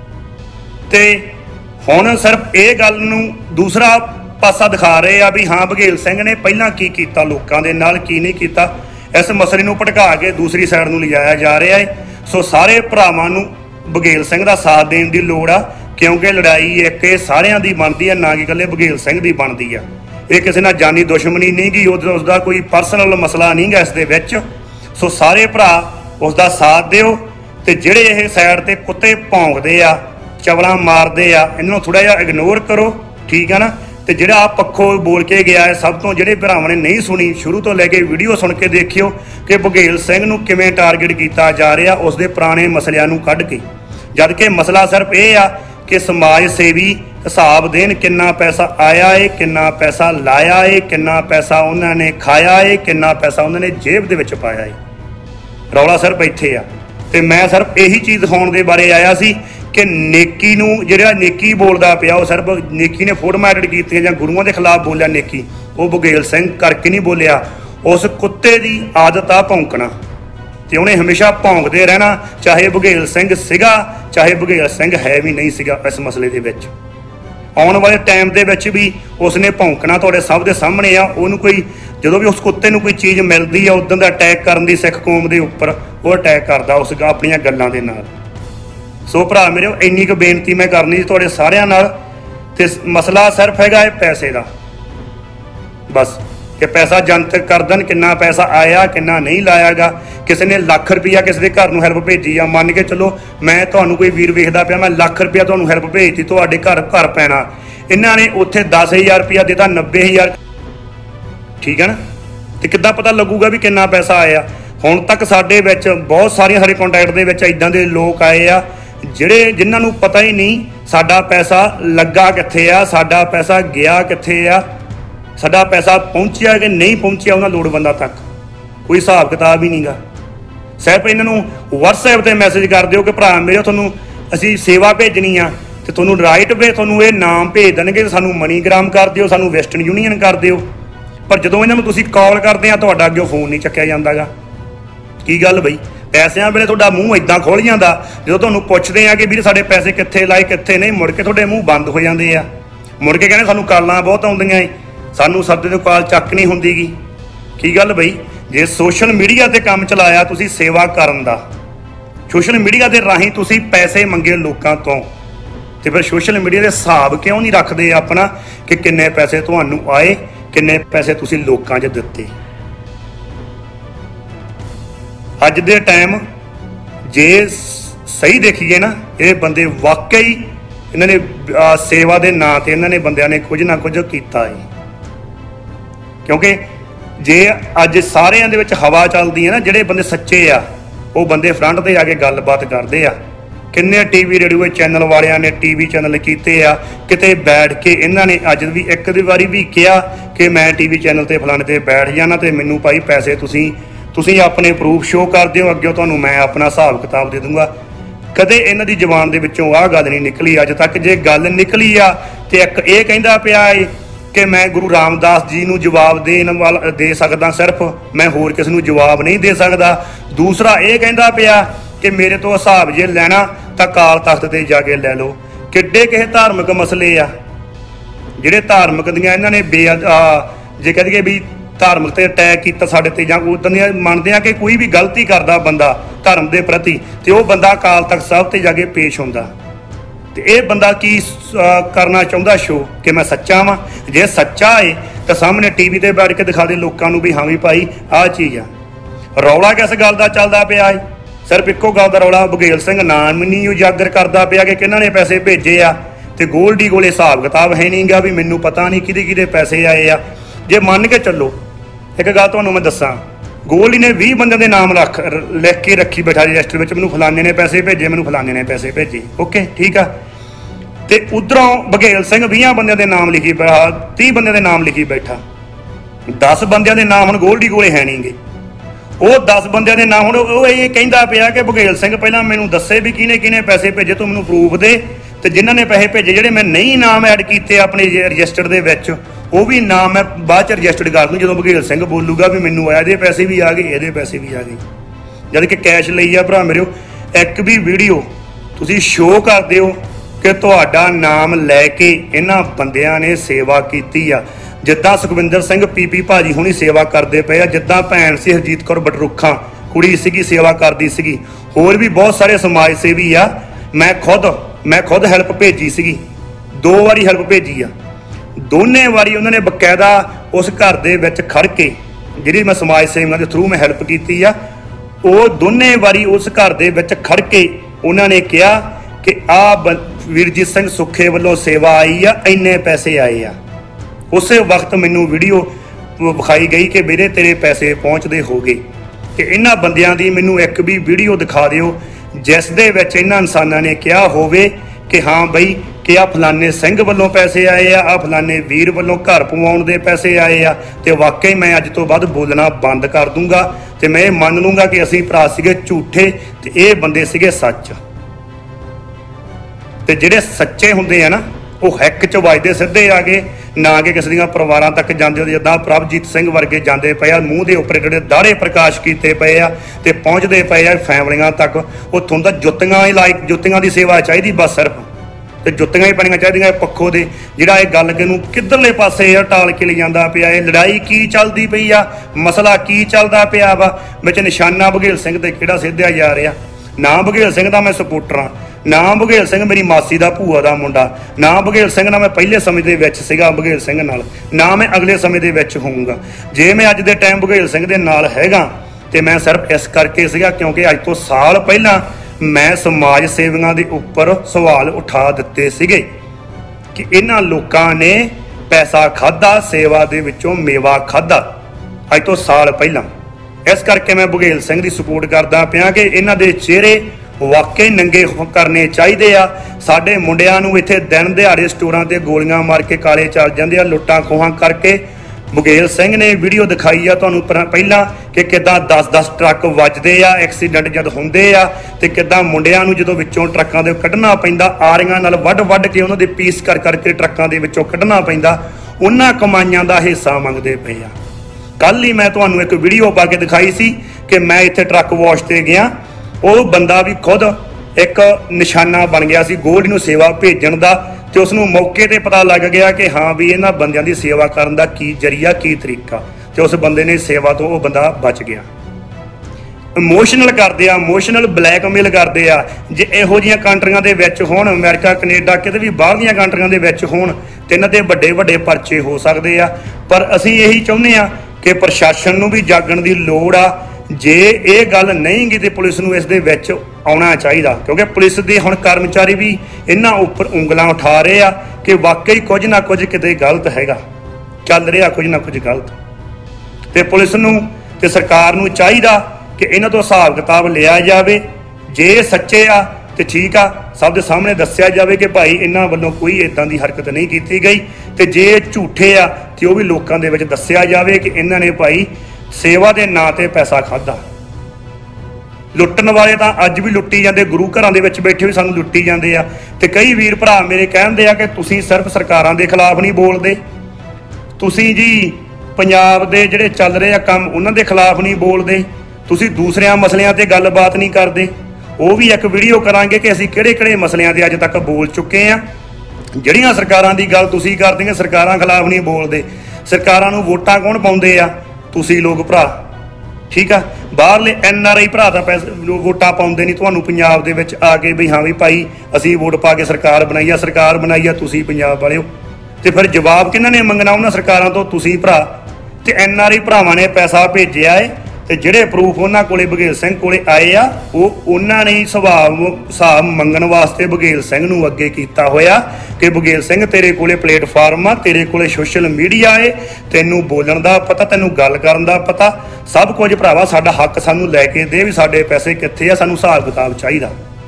ਤੇ ਹੁਣ ਸਿਰਫ ਇਹ ਗੱਲ ਨੂੰ ਦੂਸਰਾ ਪਾਸਾ ਦਿਖਾ ਰਹੇ ਆ ਵੀ ਹਾਂ ਬਘੇਲ ਸਿੰਘ ਨੇ ਪਹਿਲਾਂ ਕੀ ਕੀਤਾ ਲੋਕਾਂ ਦੇ ਨਾਲ, ਕੀ ਨਹੀਂ ਕੀਤਾ। ਇਸ ਮਸਲੇ ਨੂੰ ਭਟਕਾ ਕੇ ਦੂਸਰੀ ਸਾਈਡ ਨੂੰ ਲਿਜਾਇਆ ਜਾ ਰਿਹਾ ਹੈ। ਸੋ ਸਾਰੇ ਭਰਾਵਾਂ ਨੂੰ ਬਘੇਲ ਸਿੰਘ ਦਾ ਸਾਥ ਦੇਣ ਦੀ ਲੋੜ ਆ, ਕਿਉਂਕਿ ਲੜਾਈ ਇੱਕ ਇਹ ਸਾਰਿਆਂ ਦੀ ਬਣਦੀ ਆ, ਨਾ ਕਿ ਇਕੱਲੇ ਬਘੇਲ ਸਿੰਘ ਦੀ ਬਣਦੀ ਆ। ਇਹ ਕਿਸੇ ਨਾਲ ਜਾਨੀ ਦੁਸ਼ਮਣੀ ਨਹੀਂ ਗੀ, ਉਸਦਾ ਕੋਈ ਪਰਸਨਲ ਮਸਲਾ ਨਹੀਂ ਗਾ ਇਸ ਦੇ ਵਿੱਚ। ਸੋ ਸਾਰੇ ਭਰਾ ਉਸ ਦਾ ਸਾਥ ਦਿਓ। ਤੇ ਜਿਹੜੇ ਇਹ ਸਾਈਡ ਤੇ ਕੁੱਤੇ ਭੌਂਕਦੇ ਆ, ਚਵਲਾਂ ਮਾਰਦੇ ਆ, ਇਹਨਾਂ ਨੂੰ ਥੋੜਾ ਜਿਹਾ ਇਗਨੋਰ ਕਰੋ, ਠੀਕ ਆ ਨਾ। ਤੇ ਜਿਹੜਾ ਆ ਪੱਖੋਂ ਬੋਲ ਕੇ ਗਿਆ ਹੈ, ਸਭ ਤੋਂ ਜਿਹੜੇ ਭਰਾਵਾਂ ਨੇ ਨਹੀਂ ਸੁਣੀ, ਸ਼ੁਰੂ ਤੋਂ ਲੈ ਕੇ ਵੀਡੀਓ ਸੁਣ ਕੇ ਦੇਖਿਓ ਕਿ ਬਘੇਲ ਸਿੰਘ ਨੂੰ ਕਿਵੇਂ ਟਾਰਗੇਟ ਕੀਤਾ ਜਾ ਰਿਹਾ ਉਸ ਦੇ ਪੁਰਾਣੇ ਮਸਲਿਆਂ ਨੂੰ ਕੱਢ ਕੇ। ਜਦ ਕਿ ਮਸਲਾ ਸਿਰਫ ਇਹ ਆ ਕਿ ਸਮਾਜ ਸੇਵੀ ਹਿਸਾਬ ਦੇਣ, ਕਿੰਨਾ ਪੈਸਾ ਆਇਆ ਏ, ਕਿੰਨਾ ਪੈਸਾ ਲਾਇਆ ਏ, ਕਿੰਨਾ ਪੈਸਾ ਉਹਨਾਂ ਨੇ ਖਾਇਆ ਏ, ਕਿੰਨਾ ਪੈਸਾ ਉਹਨਾਂ ਨੇ ਜੇਬ ਦੇ ਵਿੱਚ ਪਾਇਆ ਏ। ਰੌਲਾ ਸਿਰਫ ਇੱਥੇ ਆ। ਤੇ ਮੈਂ ਸਿਰਫ ਇਹੀ ਚੀਜ਼ ਦਿਖਾਉਣ ਦੇ ਬਾਰੇ ਆਇਆ ਸੀ ਕਿ ਨੇਕੀ ਨੂੰ, ਜਿਹੜਾ ਨੇਕੀ ਬੋਲਦਾ ਪਿਆ, ਉਹ ਸਿਰਫ ਨੇਕੀ ਨੇ ਫੋਟੋਆਂ ਐਡਿਟ ਕੀਤੀਆਂ ਜਾਂ ਗੁਰੂਆਂ ਦੇ ਖਿਲਾਫ ਬੋਲਿਆ ਨੇਕੀ, ਉਹ ਬਘੇਲ ਸਿੰਘ ਕਰਕੇ ਨਹੀਂ ਬੋਲਿਆ। ਉਸ ਕੁੱਤੇ ਦੀ ਆਦਤ ਆ ਭੌਂਕਣਾ, ਤੇ ਉਹਨੇ ਹਮੇਸ਼ਾ ਭੌਂਕਦੇ ਰਹਿਣਾ, ਚਾਹੇ ਬਘੇਲ ਸਿੰਘ ਸੀਗਾ, ਚਾਹੇ ਬਘੇਲ ਸਿੰਘ ਹੈ ਵੀ ਨਹੀਂ ਸੀਗਾ। ਇਸ ਮਸਲੇ ਦੇ ਵਿੱਚ ਆਉਣ ਵਾਲੇ ਟਾਈਮ ਦੇ ਵਿੱਚ ਵੀ ਉਸਨੇ ਭੌਂਕਣਾ ਤੁਹਾਡੇ ਸਭ ਦੇ ਸਾਹਮਣੇ ਆ। ਉਹਨੂੰ ਕੋਈ, ਜਦੋਂ ਵੀ ਉਸ ਕੁੱਤੇ ਨੂੰ ਕੋਈ ਚੀਜ਼ ਮਿਲਦੀ ਆ, ਉਦੋਂ ਦਾ ਅਟੈਕ ਕਰਨ ਦੀ ਸਿੱਖ ਕੌਮ ਦੇ ਉੱਪਰ ਉਹ ਅਟੈਕ ਕਰਦਾ ਉਸ ਆਪਣੀਆਂ ਗੱਲਾਂ ਦੇ ਨਾਲ। ਸੋ ਭਰਾ ਮੇਰੇ, ਇੰਨੀ ਕੁ ਬੇਨਤੀ ਮੈਂ ਕਰਨੀ ਸੀ ਤੁਹਾਡੇ ਸਾਰਿਆਂ ਨਾਲ। ਤੇ ਮਸਲਾ ਸਿਰਫ ਹੈਗਾ ਇਹ ਪੈਸੇ ਦਾ, ਬਸ कि पैसा जंतक कर देन कितना पैसा आया कितना नहीं लायागा। किसी ने लाख रुपया किसी के घर में हैल्प भेजी आ, मान के चलो मैं तुहानू कोई वीर वेखदा पिया, मैं लाख रुपया तुहानू हैल्प भेजती, तुहाडे घर घर पैना, इन्होंने उत्थे 10,000 रुपया देता 90,000, ठीक है ना। तो किद्दां पता लगूगा भी कितना पैसा आया। हुण तक साडे विच बहुत सारे हरे कॉन्टैक्ट दे विच इदां दे लोग आए आ जिन्हां नूं पता ही नहीं साडा पैसा लगा कित्थे आ, साडा पैसा गया कित्थे आ, साडा पैसा पहुंचिया कि नहीं पहुंचिया उन्हां लोड़वंदां तक कोई हिसाब किताब ही नहींगा। सिर्फ इन्हां नूं WhatsApp ते मैसेज कर दिओ कि भरा मेरे तुहानूं असीं सेवा भेजनी आ, ते तुहानूं राइट वे तुहानूं इह नाम भेज देणगे, सानूं मनीग्राम कर दिओ, सानूं वैसटर्न यूनीअन कर दिओ। पर जदों इन्हां नूं तुसीं कॉल करदे आ तुहाडा अग्गों फोन नहीं चुक्किया जांदागा। की गल बई, पैसों वेले तुहाडा मूँह इदां खुल जांदा, जदों तुहानूं पुछदे आ कि वीर साडे पैसे कित्थे लाए कित्थे नहीं, मुड़ के तुहाडे मूँह बंद हो जांदे आ, मुड़ के कहंदे सानूं कालां बहुत आउंदियां ए, सानूं सद्दे ते काल चक नहीं हुंदीगी। की गल बई, जे सोशल मीडिया ते काम चलाया तुसीं सेवा करन दा, सोशल मीडिया दे राहीं तुसीं पैसे मंगे लोकां तों, ते फिर सोशल मीडिया दे हिसाब क्यों नहीं रखदे अपना कि किन्ने पैसे तुहानूं आए, किन्ने पैसे तुसीं लोकां 'च दित्ते। अज दे टाइम जे सही देखिए ना, ये बंदे वाकई इन्होंने सेवा के नां ते इन्होंने बंदियां ने कुछ ना कुछ किया है। क्योंकि जे अज सारिਆਂ ਦੇ ਵਿੱਚ हवा चलती है ना, ਜਿਹੜੇ बंदे सच्चे आ वो बंदे फ्रंट ते आके गलबात करते आ। किन्ने टीवी रेडियो चैनल वालियां ने टीवी चैनल कीते आ, किते बैठ के इन्हां ने अज भी एक दी वारी भी किहा कि मैं टीवी चैनल ते फलाने ते बैठ जाना ते मैनू भाई पैसे तुसीं अपने प्रूफ शो कर दिओ, अगे तुहानूं मैं अपना हिसाब किताब दे दूंगा। कदे इन्हां दी जबान दे विचों आह गल नहीं निकली अज तक। जे गल निकली आ ते एक ये कहंदा पिया है कि मैं गुरु रामदास जी नूं जवाब दे सकदा, सिर्फ मैं होर किसी नूं जवाब नहीं दे सकदा। दूसरा ये कहंदा पिया कि मेरे तो हिसाब जे लैना तां काल तख्त ते जाके लै लो। किड्डे किहे धार्मिक मसले आ जिहड़े धार्मिक दियां इन्हां ने जे कह दईए भी धार्मिक ते अटैक किया साडे ते, जां उदां दियां मनदे आ कि कोई भी गलती करदा बंदा धर्म दे प्रति ते वो बंदा अकाल तख्त साहब ते जाके पेश हुंदा। ते ये बंदा की करना चाहुंदा शो कि मैं सच्चा वां। जे सच्चा है तो सामने टीवी ते बैठ के दिखा दे लोकां नूं भी हाँ भी भाई आह चीज़ आ। रौला किस गल दा चलदा पिया है, सिर्फ इक्को गल दा रौला बघेल सिंह नाम नहीं उजागर करदा पिया कि किन्हां ने पैसे भेजे आ, ते गोल्डी कोले हिसाब किताब है नहीं गा भी मैनूं पता नहीं किहदे पैसे आए आ। जे मान के चलो एक गल तुहानूं मैं दस्सां, गोल्डी ने 20 बंदे दे नाम लिख के रखी बैठा रजिस्टर में, मैनूं फलाने ने पैसे भेजे, मैनूं फलाने ने पैसे भेजे, ओके ठीक आ। ते उधरों बघेल सिंह 20 बंदे दे नाम लिखी बैठा, 30 बंदे दे नाम लिखी बैठा, 10 बंदे दे नाम हुण गोल्डी कोले है नहीं गे। वो 10 बंदे दे नाम हुण वो ये कहंदा पिया कि बघेल सिंह पहलां मैनूं दस्से भी किहने पैसे भेजे, तूं मैनूं प्रूफ दे, ते जिन्हां ने पैसे भेजे जिहड़े मैं नहीं नाम ऐड कीते अपने रजिस्टर दे विच वो भी नाम मैं बाद च रजिस्टर्ड कर दूँ। जो बघेल सिंह बोलूगा भी मैनूं आया दे पैसे भी आ गए, ये पैसे भी आ गए, जद कि कैश लई आ भरा मेरे। एक भी वीडियो तुसीं शो कर दिओ कि तुहाडा नाम लैके इन्हां बंदियां ने सेवा कीती आ। जिद्दां सुखविंदर सिंह पीपी भाजी हुणी सेवा करते पे आ, जिद्दां भैन सी हरजीत कौर बटरुखा कुड़ी सीगी सेवा करदी सीगी, होर भी बहुत सारे समाज सेवी आ। मैं खुद हैल्प भेजी सीगी, 2 वारी हैल्प भेजी आ, दोने वारी उन्होंने बकायदा उस घर दे विच खड़ के जिहड़ी मैं समाज सेवियों के थ्रू मैं हैल्प की आ, वो दोने वारी उस घर दे विच खड़ के उन्होंने कहा कि आ वीरजीत सिंह सुखे वालों सेवा आई आ, इन्ने पैसे आए आ। उस वक्त मैनू वीडियो विखाई गई कि मेरे तेरे पैसे पहुँचते हो गए। कि इन्हां बंदियां दी मैनू एक भी वीडियो दिखा दिओ जिस दे विच इन्हां इंसानां ने कहा होवे कि हाँ बई कि आ फलाने सिंह वालों पैसे आए आ फलाने वीर वालों घर पवाउण दे पैसे आए आ। ते वाकई मैं अज तो बाद बोलना बंद कर दूंगा ते मैं मान लूँगा कि असीं भरा सीगे झूठे ते ये बंदे सीगे सच। ते जिहड़े सच्चे हुंदे आ ना वो हैक च वजदे सिद्धे आ गए, ना कि किसी दियां परिवारां तक जांदे जिद्दां प्रभजीत सिंह वर्गे जांदे पे आ, मूँह दे उपर जिहड़े दाड़े प्रकाश कीते पे आ ते पहुँचदे पे आ फैमलियां तक। उत्थों दा जुत्तियां ही लाइक जुत्तियां दी सेवा चाहीदी बस सिर्फ, ते जुत्तियां ही पैणियां चाहीदियां पक्खों दे। जिहड़ा ये गल नूं किधरले पासे टाल के ले जांदा पिया, ये लड़ाई की चलदी पई आ, मसला की चलदा पिया वा, विच निशाना बघेल सिंह ते किहड़ा सिद्धया जा रिहा। ना बघेल सिंह दा मैं सपोर्टर हाँ, ਨਾ ਬਘੇਲ ਸਿੰਘ ਮੇਰੀ ਮਾਸੀ ਦਾ ਭੂਆ ਦਾ ਮੁੰਡਾ, ਨਾ ਬਘੇਲ ਸਿੰਘ ਨਾਲ ਮੈਂ ਪਹਿਲੇ ਸਮੇਂ ਦੇ ਵਿੱਚ ਸੀਗਾ ਬਘੇਲ ਸਿੰਘ ਨਾਲ, ਨਾ ਮੈਂ ਅਗਲੇ ਸਮੇਂ ਦੇ ਵਿੱਚ ਹੋਊਂਗਾ। ਜੇ ਮੈਂ ਅੱਜ ਦੇ ਟਾਈਮ ਬਘੇਲ ਸਿੰਘ ਦੇ ਨਾਲ ਹੈਗਾ ਤੇ ਮੈਂ ਸਿਰਫ ਇਸ ਕਰਕੇ ਸੀਗਾ ਕਿਉਂਕਿ ਅੱਜ ਤੋਂ ਸਾਲ ਪਹਿਲਾਂ ਮੈਂ ਸਮਾਜ ਸੇਵੀਆਂ ਦੇ ਉੱਪਰ ਸਵਾਲ ਉਠਾ ਦਿੱਤੇ ਸੀਗੇ ਕਿ ਇਹਨਾਂ ਲੋਕਾਂ ਨੇ ਪੈਸਾ ਖਾਧਾ, ਸੇਵਾ ਦੇ ਵਿੱਚੋਂ ਮੇਵਾ ਖਾਧਾ, ਅੱਜ ਤੋਂ ਸਾਲ ਪਹਿਲਾਂ। ਇਸ ਕਰਕੇ ਮੈਂ ਬਘੇਲ ਸਿੰਘ ਦੀ ਸਪੋਰਟ ਕਰਦਾ ਪਿਆ ਕਿ ਇਹਨਾਂ ਦੇ ਚਿਹਰੇ ਵਾਕਈ ਨੰਗੇ ਕਰਨੇ ਚਾਹੀਦੇ ਆ। ਸਾਡੇ ਮੁੰਡਿਆਂ ਨੂੰ ਇੱਥੇ ਦਿਨ ਦਿਹਾੜੇ ਸਟੋਰਾਂ ਤੇ ਗੋਲੀਆਂ ਮਾਰ ਕੇ ਕਾਲੇ ਚੱਲ ਜਾਂਦੇ ਆ, ਲੁੱਟਾਂ ਖੋਹਾਂ ਕਰਕੇ। ਬਘੇਲ ਸਿੰਘ ਨੇ ਵੀਡੀਓ ਦਿਖਾਈ ਆ ਤੁਹਾਨੂੰ ਪਹਿਲਾਂ ਕਿ ਕਿੱਦਾਂ 10-10 ਟਰੱਕ ਵੱਜਦੇ ਆ, ਐਕਸੀਡੈਂਟ ਜਦ ਹੁੰਦੇ ਆ, ਤੇ ਕਿੱਦਾਂ ਮੁੰਡਿਆਂ ਨੂੰ ਜਦੋਂ ਵਿੱਚੋਂ ਟਰੱਕਾਂ ਦੇ ਕੱਢਣਾ ਪੈਂਦਾ, ਆਰੀਆਂ ਨਾਲ ਵੱਢ ਕੇ ਉਹਨਾਂ ਦੇ ਪੀਸ ਕਰਕੇ ਟਰੱਕਾਂ ਦੇ ਵਿੱਚੋਂ ਕੱਢਣਾ ਪੈਂਦਾ, ਉਹਨਾਂ ਕਮਾਈਆਂ ਦਾ ਹਿੱਸਾ ਮੰਗਦੇ ਪਏ ਆ। ਕੱਲ ਹੀ ਮੈਂ ਤੁਹਾਨੂੰ ਇੱਕ ਵੀਡੀਓ ਪਾ ਕੇ ਦਿਖਾਈ ਸੀ ਕਿ ਮੈਂ ਇੱਥੇ ਟਰੱਕ ਵਾਸ਼ ਤੇ ਗਿਆ, ਉਹ ਬੰਦਾ ਵੀ ਖੁਦ ਇੱਕ ਨਿਸ਼ਾਨਾ ਬਣ ਗਿਆ ਸੀ ਗੋਲਡੀ ਨੂੰ ਸੇਵਾ ਭੇਜਣ ਦਾ, ਤੇ ਉਸ ਨੂੰ ਮੌਕੇ ਤੇ ਪਤਾ ਲੱਗ ਗਿਆ ਕਿ ਹਾਂ ਵੀ ਇਹਨਾਂ ਬੰਦਿਆਂ ਦੀ ਸੇਵਾ ਕਰਨ ਦਾ ਕੀ ਜ਼ਰੀਆ, ਕੀ ਤਰੀਕਾ, ਤੇ ਉਸ ਬੰਦੇ ਨੇ ਸੇਵਾ ਤੋਂ ਉਹ ਬੰਦਾ ਬਚ ਗਿਆ। ਇਮੋਸ਼ਨਲ ਕਰਦੇ ਆ, ਇਮੋਸ਼ਨਲ ਬਲੈਕਮੇਲ ਕਰਦੇ ਆ। ਜੇ ਇਹੋ ਜਿਹੀਆਂ ਕੰਟਰੀਆਂ ਦੇ ਵਿੱਚ ਹੋਣ, ਅਮਰੀਕਾ, ਕੈਨੇਡਾ, ਕਿਤੇ ਵੀ ਬਾਹਰ ਦੀਆਂ ਕੰਟਰੀਆਂ ਦੇ ਵਿੱਚ ਹੋਣ, ਤੇ ਇਹਨਾਂ ਦੇ ਵੱਡੇ ਪਰਚੇ ਹੋ ਸਕਦੇ ਆ। ਪਰ ਅਸੀਂ ਇਹੀ ਚਾਹੁੰਦੇ ਆ ਕਿ ਪ੍ਰਸ਼ਾਸਨ ਨੂੰ ਵੀ ਜਾਗਣ ਦੀ ਲੋੜ ਆ। ਜੇ ਇਹ ਗੱਲ ਨਹੀਂ ਗੀ ਤੇ ਪੁਲਿਸ ਨੂੰ ਇਸ ਦੇ ਵਿੱਚ ਆਉਣਾ ਚਾਹੀਦਾ, ਕਿਉਂਕਿ ਪੁਲਿਸ ਦੇ ਹੁਣ ਕਰਮਚਾਰੀ ਵੀ ਇਹਨਾਂ ਉੱਪਰ ਉਂਗਲਾਂ ਉਠਾ ਰਹੇ ਆ ਕਿ ਵਾਕਈ ਕੁਝ ਨਾ ਕੁਝ ਕਿਤੇ ਗਲਤ ਹੈਗਾ, ਚੱਲ ਰਿਹਾ ਕੁਝ ਨਾ ਕੁਝ ਗਲਤ। ਤੇ ਪੁਲਿਸ ਨੂੰ ਤੇ ਸਰਕਾਰ ਨੂੰ ਚਾਹੀਦਾ ਕਿ ਇਹਨਾਂ ਤੋਂ ਹਿਸਾਬ ਕਿਤਾਬ ਲਿਆ ਜਾਵੇ। ਜੇ ਸੱਚੇ ਆ ਤੇ ਠੀਕ ਆ, ਸਭ ਦੇ ਸਾਹਮਣੇ ਦੱਸਿਆ ਜਾਵੇ ਕਿ ਭਾਈ ਇਹਨਾਂ ਵੱਲੋਂ ਕੋਈ ਇਦਾਂ ਦੀ ਹਰਕਤ ਨਹੀਂ ਕੀਤੀ ਗਈ, ਤੇ ਜੇ ਝੂਠੇ ਆ ਤੇ ਉਹ ਵੀ ਲੋਕਾਂ ਦੇ ਵਿੱਚ ਦੱਸਿਆ ਜਾਵੇ ਕਿ ਇਹਨਾਂ ਨੇ ਭਾਈ ਸੇਵਾ ਦੇ ਨਾਂ ਤੇ ਪੈਸਾ ਖਾਧਾ। ਲੁੱਟਣ ਵਾਲੇ ਤਾਂ ਅੱਜ ਵੀ ਲੁੱਟੀ ਜਾਂਦੇ, ਗੁਰੂ ਘਰਾਂ ਦੇ ਵਿੱਚ ਬੈਠੇ ਵੀ ਸਾਨੂੰ ਲੁੱਟੀ ਜਾਂਦੇ ਆ। ਤੇ ਕਈ ਵੀਰ ਭਰਾ ਮੇਰੇ ਕਹਿੰਦੇ ਆ ਕਿ ਤੁਸੀਂ ਸਿਰਫ ਸਰਕਾਰਾਂ ਦੇ ਖਿਲਾਫ ਨਹੀਂ ਬੋਲਦੇ, ਤੁਸੀਂ ਜੀ ਪੰਜਾਬ ਦੇ ਜਿਹੜੇ ਚੱਲ ਰਹੇ ਆ ਕੰਮ ਉਹਨਾਂ ਦੇ ਖਿਲਾਫ ਨਹੀਂ ਬੋਲਦੇ, ਤੁਸੀਂ ਦੂਸਰਿਆਂ ਮਸਲਿਆਂ ਤੇ ਗੱਲਬਾਤ ਨਹੀਂ ਕਰਦੇ। ਉਹ ਵੀ ਇੱਕ ਵੀਡੀਓ ਕਰਾਂਗੇ ਕਿ ਅਸੀਂ ਕਿਹੜੇ ਮਸਲਿਆਂ ਤੇ ਅੱਜ ਤੱਕ ਬੋਲ ਚੁੱਕੇ ਆ। ਜਿਹੜੀਆਂ ਸਰਕਾਰਾਂ ਦੀ ਗੱਲ ਤੁਸੀਂ ਕਰਦੇ ਹੋ, ਸਰਕਾਰਾਂ ਖਿਲਾਫ ਨਹੀਂ ਬੋਲਦੇ। ਸਰਕਾਰਾਂ ਨੂੰ ਵੋਟਾਂ ਕੌਣ ਪਾਉਂਦੇ ਆ? ਤੁਸੀਂ ਲੋਕ ਭਰਾ, ਠੀਕ ਆ। ਬਾਹਰਲੇ NRI ਭਰਾ ਤਾਂ ਵੋਟਾਂ ਪਾਉਂਦੇ ਨਹੀਂ ਤੁਹਾਨੂੰ ਪੰਜਾਬ ਦੇ ਵਿੱਚ ਆ ਕੇ ਵੀ ਹਾਂ ਵੀ ਭਾਈ ਅਸੀਂ ਵੋਟ ਪਾ ਕੇ ਸਰਕਾਰ ਬਣਾਈ ਆ ਤੁਸੀਂ ਪੰਜਾਬ ਵਾਲਿਓ। ਤੇ ਫਿਰ ਜਵਾਬ ਕਿਹਨਾਂ ਨੇ ਮੰਗਣਾ ਉਹਨਾਂ ਸਰਕਾਰਾਂ ਤੋਂ? ਤੁਸੀਂ ਭਰਾ। ਤੇ NRI ਭਰਾਵਾਂ ਨੇ ਪੈਸਾ ਭੇਜਿਆ ਏ, ਤੇ ਜਿਹੜੇ ਪ੍ਰੂਫ ਉਹਨਾਂ ਕੋਲੇ ਬਘੇਲ ਸਿੰਘ ਕੋਲੇ ਆਏ ਆ, ਉਹ ਉਹਨਾਂ ਨੇ ਹਿਸਾਬ ਮੰਗਣ ਵਾਸਤੇ ਬਘੇਲ ਸਿੰਘ ਨੂੰ ਅੱਗੇ ਕੀਤਾ ਹੋਇਆ ਕਿ ਬਘੇਲ ਸਿੰਘ ਤੇਰੇ ਕੋਲੇ ਪਲੇਟਫਾਰਮ ਆ, ਤੇਰੇ ਕੋਲੇ ਸੋਸ਼ਲ ਮੀਡੀਆ ਏ, ਤੈਨੂੰ ਬੋਲਣ ਦਾ ਪਤਾ, ਤੈਨੂੰ ਗੱਲ ਕਰਨ ਦਾ ਪਤਾ, ਸਭ ਕੁਝ ਭਰਾਵਾ। ਸਾਡਾ ਹੱਕ ਸਾਨੂੰ ਲੈ ਕੇ ਦੇ ਵੀ ਸਾਡੇ ਪੈਸੇ ਕਿੱਥੇ ਆ, ਸਾਨੂੰ ਹਿਸਾਬ ਕਿਤਾਬ ਚਾਹੀਦਾ।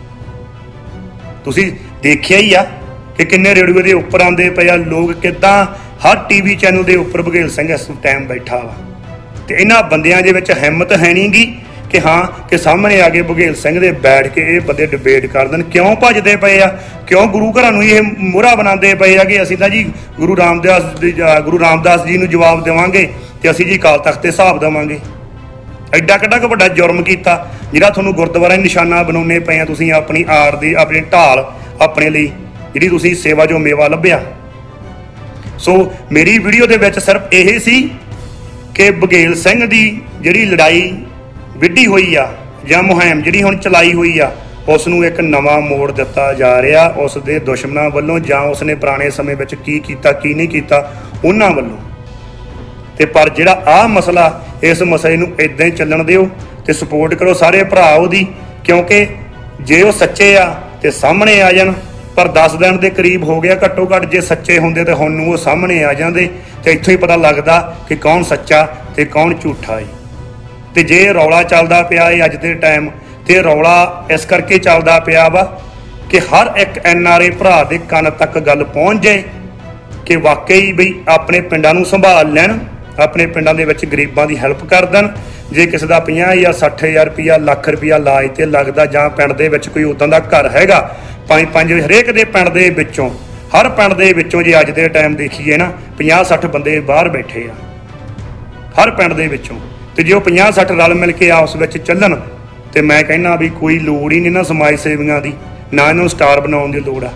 ਤੁਸੀਂ ਦੇਖਿਆ ਹੀ ਆ ਕਿ ਕਿੰਨੇ ਰੇਡੀਓ ਦੇ ਉੱਪਰ ਆਉਂਦੇ ਪਏ ਆ ਲੋਕ, ਕਿੱਦਾਂ ਹਰ TV ਚੈਨਲ ਦੇ ਉੱਪਰ ਬਘੇਲ ਸਿੰਘ ਇਸ ਟਾਈਮ ਬੈਠਾ ਵਾ। ਤੇ ਇਹਨਾਂ ਬੰਦਿਆਂ ਦੇ ਵਿੱਚ ਹਿੰਮਤ ਹੈ ਨਹੀਂ ਗੀ ਕਿ ਹਾਂ ਕਿ ਸਾਹਮਣੇ ਆ ਕੇ ਬਘੇਲ ਸਿੰਘ ਦੇ ਬੈਠ ਕੇ ਇਹ ਬੰਦੇ ਡਿਬੇਟ ਕਰ ਦੇਣ। ਕਿਉਂ ਭੱਜਦੇ ਪਏ ਆ? ਕਿਉਂ ਗੁਰੂ ਘਰਾਂ ਨੂੰ ਇਹ ਮੋਹਰਾ ਬਣਾਉਂਦੇ ਪਏ ਆ ਕਿ ਅਸੀਂ ਤਾਂ ਜੀ ਗੁਰੂ ਰਾਮਦਾਸ ਜੀ ਨੂੰ ਜਵਾਬ ਦੇਵਾਂਗੇ ਤੇ ਅਸੀਂ ਜੀ ਅਕਾਲ ਤਖਤ ਤੇ ਹਿਸਾਬ ਦੇਵਾਂਗੇ। ਐਡਾ ਕਿੱਡਾ ਕੁ ਵੱਡਾ ਜੁਰਮ ਕੀਤਾ ਜਿਹੜਾ ਤੁਹਾਨੂੰ ਗੁਰਦੁਆਰਾ ਨਿਸ਼ਾਨਾ ਬਣਾਉਣੇ ਪਏ ਆ ਤੁਸੀਂ ਆਪਣੀ ਆੜ ਦੀ, ਆਪਣੀ ਢਾਲ ਆਪਣੇ ਲਈ, ਜਿਹੜੀ ਤੁਸੀਂ ਸੇਵਾ ਜੋ ਮੇਵਾ ਲੱਭਿਆ। ਸੋ ਮੇਰੀ ਵੀਡੀਓ ਦੇ ਵਿੱਚ ਸਿਰਫ ਇਹ ਸੀ ਕਿ ਬਘੇਲ ਸਿੰਘ ਦੀ ਜਿਹੜੀ ਲੜਾਈ ਵਿੱਢੀ ਹੋਈ ਆ ਜਾਂ ਮੁਹਿੰਮ ਜਿਹੜੀ ਹੁਣ ਚਲਾਈ ਹੋਈ ਆ, ਉਸ ਨੂੰ ਇੱਕ ਨਵਾਂ ਮੋੜ ਦਿੱਤਾ ਜਾ ਰਿਹਾ ਉਸ ਦੇ ਦੁਸ਼ਮਣਾਂ ਵੱਲੋਂ, ਜਾਂ ਉਸਨੇ ਪੁਰਾਣੇ ਸਮੇਂ ਵਿੱਚ ਕੀ ਕੀਤਾ ਕੀ ਨਹੀਂ ਕੀਤਾ ਉਹਨਾਂ ਵੱਲੋਂ। ਤੇ ਪਰ ਜਿਹੜਾ ਆਹ ਮਸਲਾ, ਇਸ ਮਸਲੇ ਨੂੰ ਇਦਾਂ ਹੀ ਚੱਲਣ ਦਿਓ ਤੇ ਸਪੋਰਟ ਕਰੋ ਸਾਰੇ ਭਰਾ ਉਹਦੀ, ਕਿਉਂਕਿ ਜੇ ਉਹ ਸੱਚੇ ਆ ਤੇ ਸਾਹਮਣੇ ਆ ਜਾਣ। ਪਰ 10 ਦਿਨ ਦੇ ਕਰੀਬ ਹੋ ਗਿਆ ਘੱਟੋ ਘੱਟ, ਜੇ ਸੱਚੇ ਹੁੰਦੇ ਤੇ ਹੁਣ ਨੂੰ ਉਹ ਸਾਹਮਣੇ ਆ ਜਾਂਦੇ ਤੇ ਇੱਥੋਂ ਹੀ ਪਤਾ ਲੱਗਦਾ ਕਿ ਕੌਣ ਸੱਚਾ ਤੇ ਕੌਣ ਝੂਠਾ ਹੈ। ਤੇ ਜੇ ਰੌਲਾ ਚੱਲਦਾ ਪਿਆ ਹੈ ਅੱਜ ਦੇ ਟਾਈਮ, ਤੇ ਰੌਲਾ ਇਸ ਕਰਕੇ ਚੱਲਦਾ ਪਿਆ ਵਾ ਕਿ ਹਰ ਇੱਕ NRI ਭਰਾ ਦੇ ਕੰਨ ਤੱਕ ਗੱਲ ਪਹੁੰਚ ਜਾਏ ਕਿ ਵਾਕਈ ਬਈ ਆਪਣੇ ਪਿੰਡਾਂ ਨੂੰ ਸੰਭਾਲ ਲੈਣ, ਆਪਣੇ ਪਿੰਡਾਂ ਦੇ ਵਿੱਚ ਗਰੀਬਾਂ ਦੀ ਹੈਲਪ ਕਰ ਦੇਣ। ਜੇ ਕਿਸੇ ਦਾ 50 ਜਾਂ 60,000 ਰੁਪਇਆ, ਲੱਖ ਰੁਪਇਆ ਇਲਾਜ ਤੇ ਲੱਗਦਾ, ਜਾਂ ਪਿੰਡ ਦੇ ਵਿੱਚ ਕੋਈ ਉੱਦਾਂ ਦਾ ਘਰ ਹੈਗਾ, 5-5 ਹਰੇਕ ਦੇ ਪਿੰਡ ਦੇ ਵਿੱਚੋਂ, ਹਰ ਪਿੰਡ ਦੇ ਵਿੱਚੋਂ ਜੇ ਅੱਜ ਦੇ ਟਾਈਮ ਦੇਖੀਏ ਨਾ 50-60 ਬੰਦੇ ਬਾਹਰ ਬੈਠੇ ਆ ਹਰ ਪਿੰਡ ਦੇ ਵਿੱਚੋਂ। ਤੇ ਜੇ ਉਹ 50-60 ਰਲ ਮਿਲ ਕੇ ਆਪਸ ਵਿੱਚ ਚੱਲਣ ਤੇ ਮੈਂ ਕਹਿੰਦਾ ਵੀ ਕੋਈ ਲੋੜ ਹੀ ਨਹੀਂ ਨਾ ਸਮਾਜ ਸੇਵੀਆਂ ਦੀ, ਨਾ ਇਹਨਾਂ ਨੂੰ ਸਟਾਰ ਬਣਾਉਣ ਦੀ ਲੋੜ ਆ।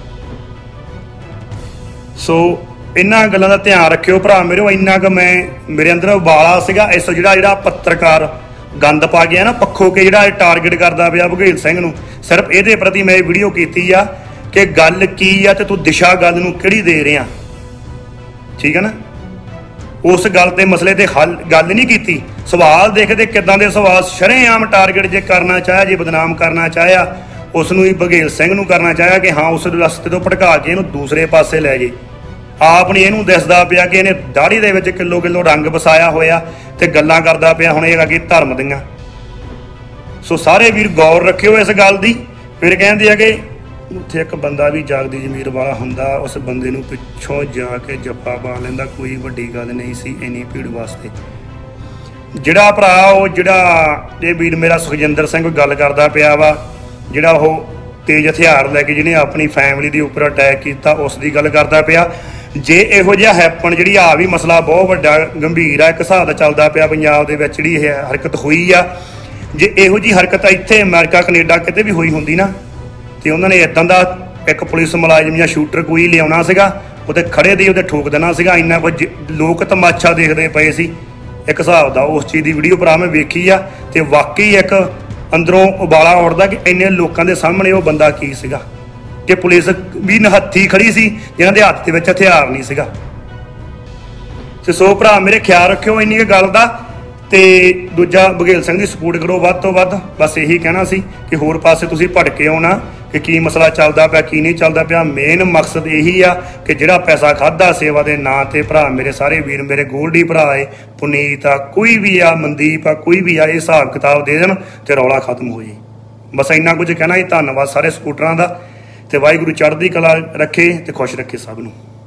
ਸੋ ਇਹਨਾਂ ਗੱਲਾਂ ਦਾ ਧਿਆਨ ਰੱਖਿਓ ਭਰਾ ਮੇਰੇ। ਇੰਨਾ ਕੁ ਮੇਰੇ ਅੰਦਰ ਉਬਾਲਾ ਸੀਗਾ ਇਸ ਜਿਹੜਾ ਪੱਤਰਕਾਰ ਗੰਦ ਪਾ ਗਿਆ ਨਾ ਪੱਖੋ ਕੇ ਜਿਹੜਾ ਟਾਰਗੇਟ ਕਰਦਾ ਪਿਆ ਬਘੇਲ ਸਿੰਘ ਨੂੰ, ਸਿਰਫ ਇਹਦੇ ਪ੍ਰਤੀ ਮੈਂ ਇਹ ਵੀਡੀਓ ਕੀਤੀ ਆ ਕਿ ਗੱਲ ਕੀ ਆ ਤੇ ਤੂੰ ਦਿਸ਼ਾ ਗੱਲ ਨੂੰ ਕਿਹੜੀ ਦੇ ਰਿਹਾ, ਠੀਕ ਹੈ ਨਾ। ਉਸ ਗੱਲ ਤੇ ਮਸਲੇ ਤੇ ਹੱਲ ਗੱਲ ਨਹੀਂ ਕੀਤੀ। ਸਵਾਲ ਦੇਖਦੇ ਕਿੱਦਾਂ ਦੇ ਸਵਾਲ, ਸ਼ਰੇਆਮ ਟਾਰਗੇਟ ਜੇ ਕਰਨਾ ਚਾਹਿਆ, ਜੇ ਬਦਨਾਮ ਕਰਨਾ ਚਾਹਿਆ, ਉਸ ਨੂੰ ਹੀ ਬਘੇਲ ਸਿੰਘ ਨੂੰ ਕਰਨਾ ਚਾਹਿਆ ਕਿ ਹਾਂ ਉਸ ਰਸਤੇ ਤੋਂ ਭਟਕਾ ਕੇ ਇਹਨੂੰ ਦੂਸਰੇ ਪਾਸੇ ਲੈ ਜੇ। ਆਪ ਨਹੀਂ ਇਹਨੂੰ ਦਿਸਦਾ ਪਿਆ ਕਿ ਇਹਨੇ ਦਾੜੀ ਦੇ ਵਿੱਚ ਕਿਲੋ ਕਿਲੋ ਰੰਗ ਵਸਾਇਆ ਹੋਇਆ ਤੇ ਗੱਲਾਂ ਕਰਦਾ ਪਿਆ ਹੁਣ ਇਹ ਅੱਗੇ ਧਰਮ ਦੀਆਂ। ਸੋ ਸਾਰੇ ਵੀਰ ਗੌਰ ਰੱਖਿਓ ਇਸ ਗੱਲ ਦੀ। ਫਿਰ ਕਹਿੰਦੇ ਆ ਕਿ ਉੱਥੇ ਇੱਕ ਬੰਦਾ ਵੀ ਜਾਗਦੀ ਜ਼ਮੀਰ ਵਾਲਾ ਹੁੰਦਾ, ਉਸ ਬੰਦੇ ਨੂੰ ਪਿੱਛੋਂ ਜਾ ਕੇ ਜੱਫਾ ਪਾ ਲੈਂਦਾ, ਕੋਈ ਵੱਡੀ ਗੱਲ ਨਹੀਂ ਸੀ ਇੰਨੀ ਭੀੜ ਵਾਸਤੇ। ਜਿਹੜਾ ਭਰਾ ਉਹ ਜਿਹੜਾ ਇਹ ਵੀਰ ਮੇਰਾ ਸੁਖਜਿੰਦਰ ਸਿੰਘ ਗੱਲ ਕਰਦਾ ਪਿਆ ਵਾ, ਜਿਹੜਾ ਉਹ ਤੇਜ਼ ਹਥਿਆਰ ਲੈ ਕੇ ਜਿਹਨੇ ਆਪਣੀ ਫੈਮਿਲੀ ਦੇ ਉੱਪਰ ਅਟੈਕ ਕੀਤਾ, ਉਸ ਦੀ ਗੱਲ ਕਰਦਾ ਪਿਆ। ਜੇ ਇਹੋ ਜਿਹਾ ਹੈਪਨ ਜਿਹੜੀ ਆ ਵੀ ਮਸਲਾ ਬਹੁਤ ਵੱਡਾ ਗੰਭੀਰ ਆ, ਇੱਕ ਹਿਸਾਬ ਦਾ ਚੱਲਦਾ ਪਿਆ ਪੰਜਾਬ ਦੇ ਵਿੱਚ ਜਿਹੜੀ ਇਹ ਹਰਕਤ ਹੋਈ ਆ, ਜੇ ਇਹੋ ਜਿਹੀ ਹਰਕਤ ਇੱਥੇ ਅਮਰੀਕਾ ਕੈਨੇਡਾ ਕਿਤੇ ਵੀ ਹੋਈ ਹੁੰਦੀ ਨਾ ਤੇ ਉਹਨਾਂ ਨੇ ਇਦਾਂ ਦਾ ਇੱਕ ਪੁਲਿਸ ਮੁਲਾਜ਼ਮ ਜਾਂ ਸ਼ੂਟਰ ਕੋਈ ਲਿਆਉਣਾ ਸੀਗਾ, ਉਹਦੇ ਖੜੇ ਦੇ ਉਹਦੇ ਠੋਕ ਦੇਣਾ ਸੀਗਾ। ਇੰਨਾ ਕੁਝ ਲੋਕ ਤਮਾਸ਼ਾ ਦੇਖਦੇ ਪਏ ਸੀ ਇੱਕ ਹਿਸਾਬ ਦਾ। ਉਸ ਚੀਜ਼ ਦੀ ਵੀਡੀਓ ਭਰਾ ਮੈਂ ਵੇਖੀ ਆ ਤੇ ਵਾਕਈ ਇੱਕ ਅੰਦਰੋਂ ਉਬਾਲਾ ਉੱਠਦਾ ਕਿ ਇੰਨੇ ਲੋਕਾਂ ਦੇ ਸਾਹਮਣੇ ਉਹ ਬੰਦਾ ਕੀ ਸੀਗਾ, ਕਿ ਪੁਲਿਸ ਵੀ ਨਿਹੱਥੀ ਖੜੀ ਸੀ ਜਿਹਨਾਂ ਦੇ ਹੱਥ ਦੇ ਵਿੱਚ ਹਥਿਆਰ ਨਹੀਂ ਸੀਗਾ। ਤੇ ਸੋ ਭਰਾ ਮੇਰੇ ਖਿਆਲ ਰੱਖਿਓ ਇੰਨੀ ਗੱਲ ਦਾ। ਤੇ ਦੂਜਾ ਬਘੇਲ ਸਿੰਘ ਦੀ ਸਪੋਰਟ ਕਰੋ ਵੱਧ ਤੋਂ ਵੱਧ। ਬਸ ਇਹੀ ਕਹਿਣਾ ਸੀ ਕਿ ਹੋਰ ਪਾਸੇ ਤੁਸੀਂ ਭਟਕੇ ਆਉਣਾ ਕਿ ਕੀ ਮਸਲਾ ਚੱਲਦਾ ਪਿਆ ਕੀ ਨਹੀਂ ਚੱਲਦਾ ਪਿਆ। ਮੇਨ ਮਕਸਦ ਇਹੀ ਆ ਕਿ ਜਿਹੜਾ ਪੈਸਾ ਖਾਦਾ ਸੇਵਾ ਦੇ ਨਾਂ ਤੇ, ਭਰਾ ਮੇਰੇ ਸਾਰੇ ਵੀਰ ਮੇਰੇ ਗੋਲਡੀ ਭਰਾ ਏ, ਪੁਨੀਤ ਆ, ਕੋਈ ਵੀ ਆ, ਮਨਦੀਪ ਆ, ਕੋਈ ਵੀ ਆ, ਇਹ ਹਿਸਾਬ ਕਿਤਾਬ ਦੇ ਦੇਣ ਤੇ ਰੌਲਾ ਖਤਮ ਹੋ ਜੇ। ਬਸ ਇੰਨਾ ਕੁਝ ਕਹਿਣਾ ਜੀ। ਧੰਨਵਾਦ ਸਾਰੇ ਸਪੋਰਟਰਾਂ ਦਾ ਤੇ ਵਾਹਿਗੁਰੂ ਚੜ੍ਹਦੀ ਕਲਾ ਰੱਖੇ ਤੇ ਖੁਸ਼ ਰੱਖੇ ਸਭ ਨੂੰ।